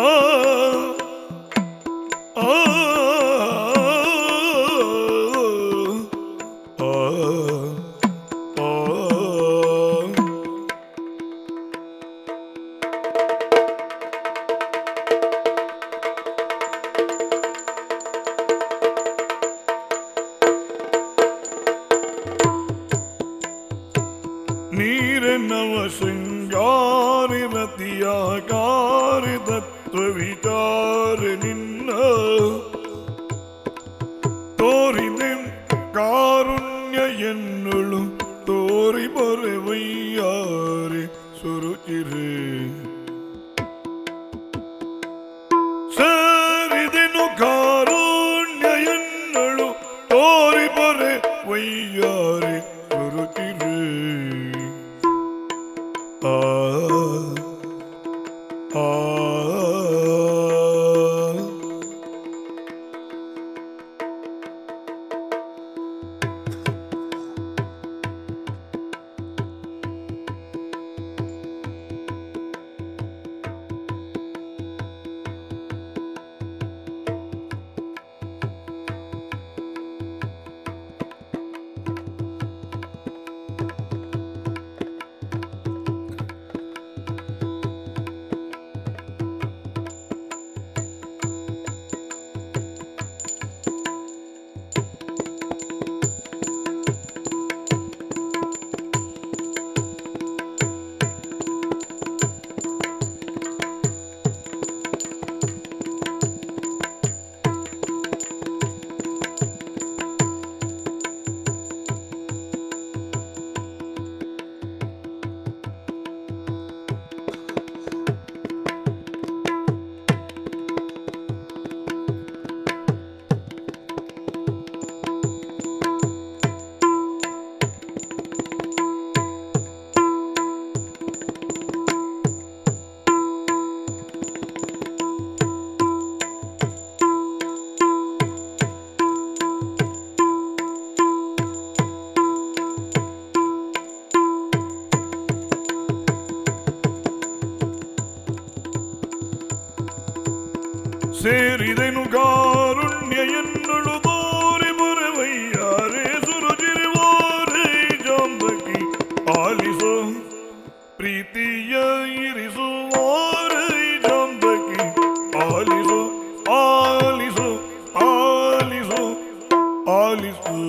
ನೀರನವ ಶೃಂಗಾರಿ ರತಿಯಾಕಾರಿ ತತ್ವವಿಚಾರ ನಿನ್ನ ತೋರಿದೆ ಕಾರುಣ್ಯ ಎನ್ನುಳು ತೋರಿ ಬೊರೆವಯ್ಯಾರಿ ಸುರುಚಿರೆ ಸೇರಿದೆನು ಕಾರುಣ್ಯ ಎನ್ನುಳು ತೋರಿ ಬೊರೆವಯ್ಯಾರಿ ಸುರುಚಿರೆ ಆ ಸೇರಿದೆನು ಕಾರುಣ್ಯ ಎನ್ನಳು ತೋರಿ ಬರವಯ್ಯಾರೆ ಸುರುಜಿರುವಾರೆ ಜಾಂಬಕಿ ಆಲಿಸೋ ಪ್ರೀತಿಯ ಇರಿಸುವಾರೆ ಜಾಂಬಕಿ ಆಲಿಸೋ ಆಲಿಸೋ ಆಲಿಸೋ ಆಲಿಸೋ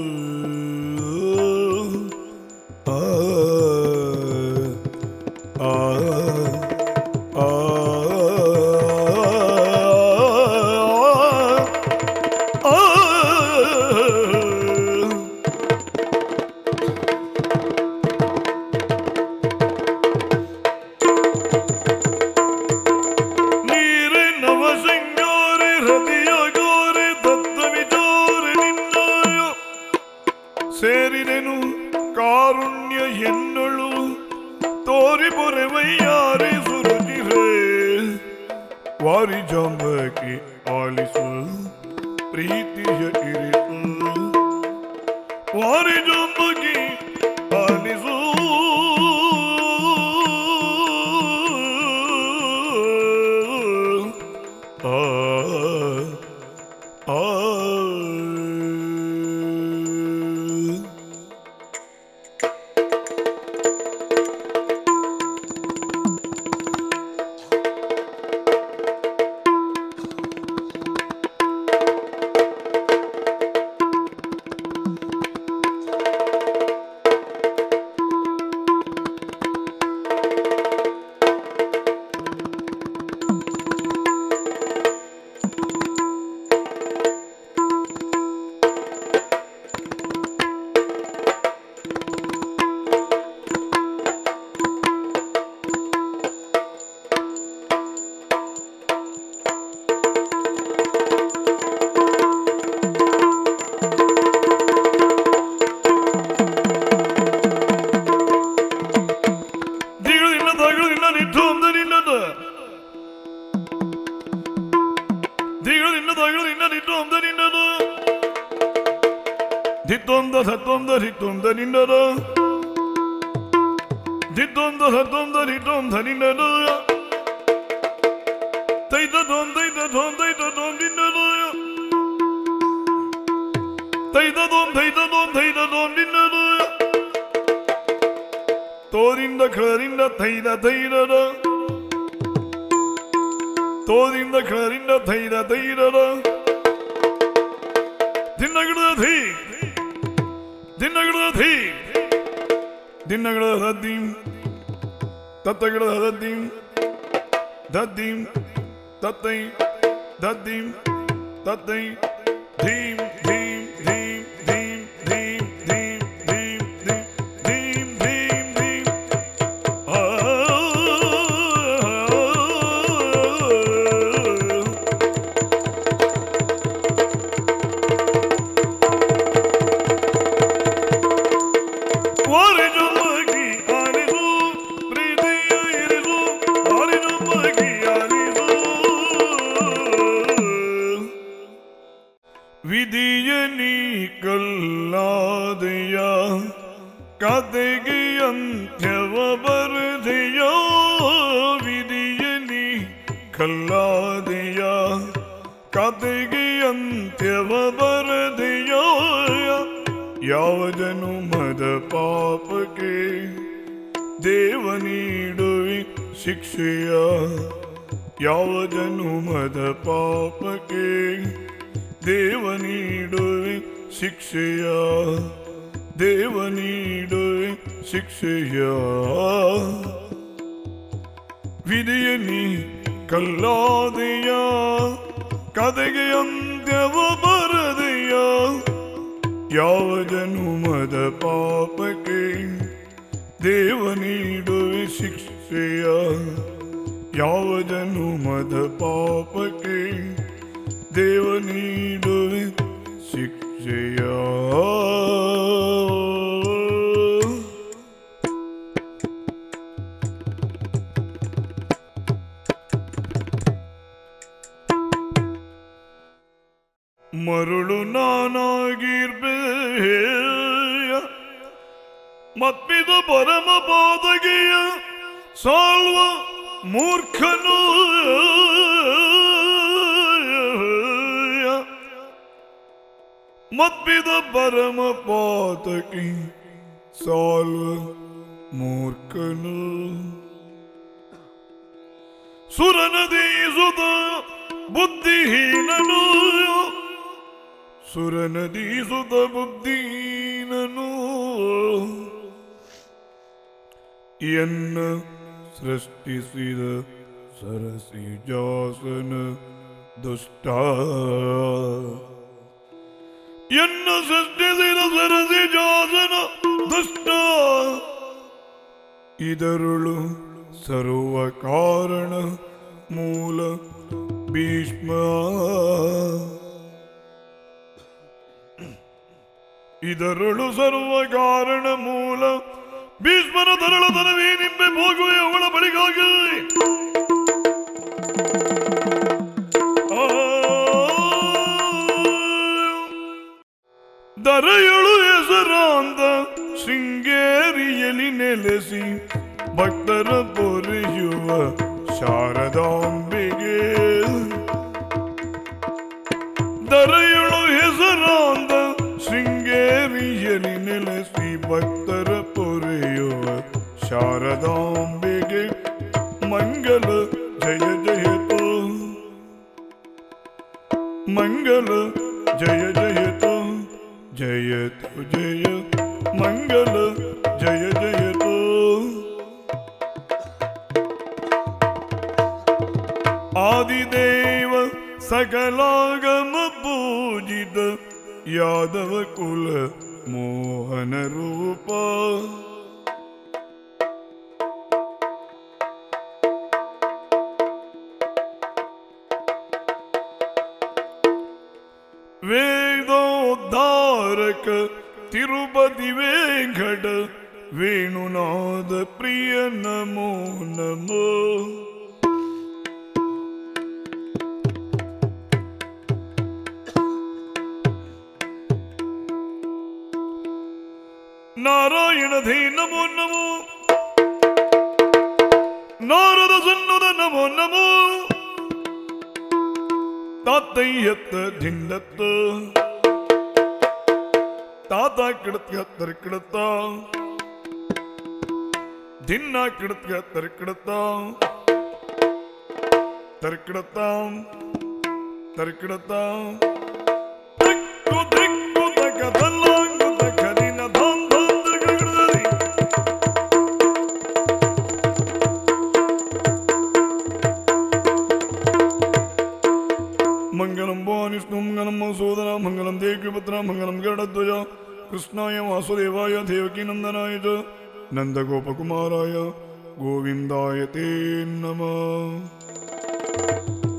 ಸೇರಿದೆನು ಕಾರುಣ್ಯ ಎನ್ನಳು ತೋರಿ ಬೊರೆವಯ್ಯಾರೆ ಸುರುಜಿರೆ ವಾರಿ ಜಾಂಬಕಿ ಆಲಿಸು ಪ್ರೀತಿಯ ಇರಿಸು ವಾರಿ ಜಾಂಬಕಿ ಆಲಿಸು ದಿತ್ತೊಂದ ಸತ್ತೊಂದ ರಿತ್ತೊಂದ ನಿನ್ನದ ದಿತ್ತೊಂದ ಸತ್ತೊಂದ ರಿತ್ತೊಂದ ನಿನ್ನದ ತೈದೊಂದ ನಿನ್ನದ ತೈದೊಂದ ನಿನ್ನದ ತೋರಿಂದ ಖಳರಿಂದ ತೈದದ ತೋರಿಂದ ಖಳರಿಂದ ತೈದದ ದಿನಗಳ ಹದ್ದೀಂ ತತ್ತಗಳ ಹದ್ದೀಂ ದದ್ದೀಂ ತತ್ತೈ ದದ್ದೀಂ ತತ್ತೈ ಧೀಂ ಧೀಂ ಧೀಂ ಧೀಂ ಧೀಂ ಧೀಂ ಧೀಂ ಧೀಂ ಧೀಂ ಧೀಂ ವಿಧಿಯ ನೀ ಕಲ್ಲಾದೆಯ ಕತೆಗೆ ಅಂತ್ಯವ ಬರದೆಯ ವಿಧಿಯ ನೀ ಕಲ್ಲಾದೆಯ ಕತೆಗೆ ಅಂತ್ಯವ ಬರದೆಯ ಯಾವ ಜನುಮದ ಪಾಪಕ್ಕೆ ದೇವ ನೀಡುವೆ ಶಿಕ್ಷೆಯ ಯಾವ ಜನುಮದ ಪಾಪಕ್ಕೆ ದೇವ ನೀಡುವೆ ಶಿಕ್ಷೆಯ ದೇವ ನೀಡುವೆ ಶಿಕ್ಷೆಯ ವಿಧಿಯ ನೀ ಕಲ್ಲಾದೆಯ ಕತೆಗೆ ಅಂತ್ಯವ ಬರದೆಯ ಯಾವ ಜನುಮದ ಪಾಪಕ್ಕೆ ದೇವ ನೀಡುವೆ ಶಿಕ್ಷೆಯ ಯಾವ ಜನುಮದ ಪಾಪಕ್ಕೆ ದೇವ ನೀಡುವೆ ಶಿಕ್ಷೆಯ ಮರುಳು ನಾನಾಗಿರ್ಬೇಯ ಮತ್ಪಿದ ಪರಮ ಪಾದಗೆಯ ಸಾಲ್ವ ಮೂರ್ಖನು ಮದ್ವಿದ ಪರಮ ಪಾತಕಿ ಸಾಲ್ವ ಮೂರ್ಖನು ಸುರನದೀಸುತ ಬುದ್ಧಿಹೀನನು ಸುರನದೀಸುತ ಬುದ್ಧಿಹೀನನು ಎನ್ನ ಸೃಷ್ಟಿಸಿದ ಸರಸಿಜಾಸನ ದುಷ್ಟ ಎನ್ನ ಸೃಷ್ಟಿಸಿದ ಸರಸಿಜಾಸನ ದುಷ್ಟ ಇದರುಳು ಸರ್ವ ಕಾರಣ ಮೂಲ ಭೀಷ್ಮ ಇದರುಳು ಸರ್ವ ಕಾರಣ ಮೂಲ ಭೀಷ್ಮನ ತರಳತನವೇ ನಿಂಬೆ ಹೋಗುವೆ ಅವಳ ಬಳಿಗಾಗಿ ದರೆಯಳು ಹೆಸರಾಂತ ಶೃಂಗೇರಿಯಲ್ಲಿ ನೆಲೆಸಿ ಭಕ್ತರ ಪೊರೆಯುವ ಶಾರದಾಂಬೆಗೆ ದರೆಯಳು ಹೆಸರಾಂತ ಶೃಂಗೇರಿಯಲ್ಲಿ ನೆಲೆಸಿ ಭಕ್ತರ ಪೊರೆಯುವ ಶಾರದಾಂಬೆಗೆ ಮಂಗಲ ಜಯ ಜಯತು ಮಂಗಲ ಜಯ ಜಯತು ಜಯತು ಜಯ ಮಂಗಲ ಜಯ ಜಯತು ಆದಿದೇವ ಸಕಲಾಗಮ ಪೂಜಿತ ಯಾದವ ಕುಲ ಮೋಹನ ರೂಪ ವೇದೋದ್ಧಾರಕ ತಿರುಪತಿ ವೆಂಕಟ ವೇಣುನಾದ ಪ್ರಿಯ ನಮೋ ನಮೋ ನಾರಾಯಣ ಧೇ ನಮೋ ನಮೋ ನಾರದ ಸನ್ನದ ನಮೋ ನಮೋ ತಾತಯ್ಯತ್ತ ಧಿಂಡತ್ತ ತಾತ ಕಿಡತ್ಗ ತರ್ಕಿಡತ್ತ ಧಿನ್ನ ಕಿಡತ್ಗ ತರ್ಕಿಡತ್ತ ತರ್ಕಿಡತ್ತ ತರ್ಕಿಡತ್ತ ದಿಕ್ಕು ದಿಕ್ಕು ತಕದಲ್ಲಾಂಗು ತಕದಿನ ಧಾಮ್ ಧಾಮ್ ತರ್ಕಿಡದಿ ಮಂಗಲಂ ಭವಾನಿಷ್ಣು ಮಂಗಲಂ ಮಧುಸೂದನ ಮಂಗಲಂ ದೇವ್ಕಿಪುತ್ರ ಮಂಗಲಂ ಗರುಡಧ್ವಜ ಕೃಷ್ಣಾಯ ವಾಸುದೇವಾಯ ದೇವಕೀನಂದನಾಯ ಚ ನಂದಗೋಪಕುಮಾರಾಯ ಗೋವಿಂದಾಯ ತೇ ನಮಃ.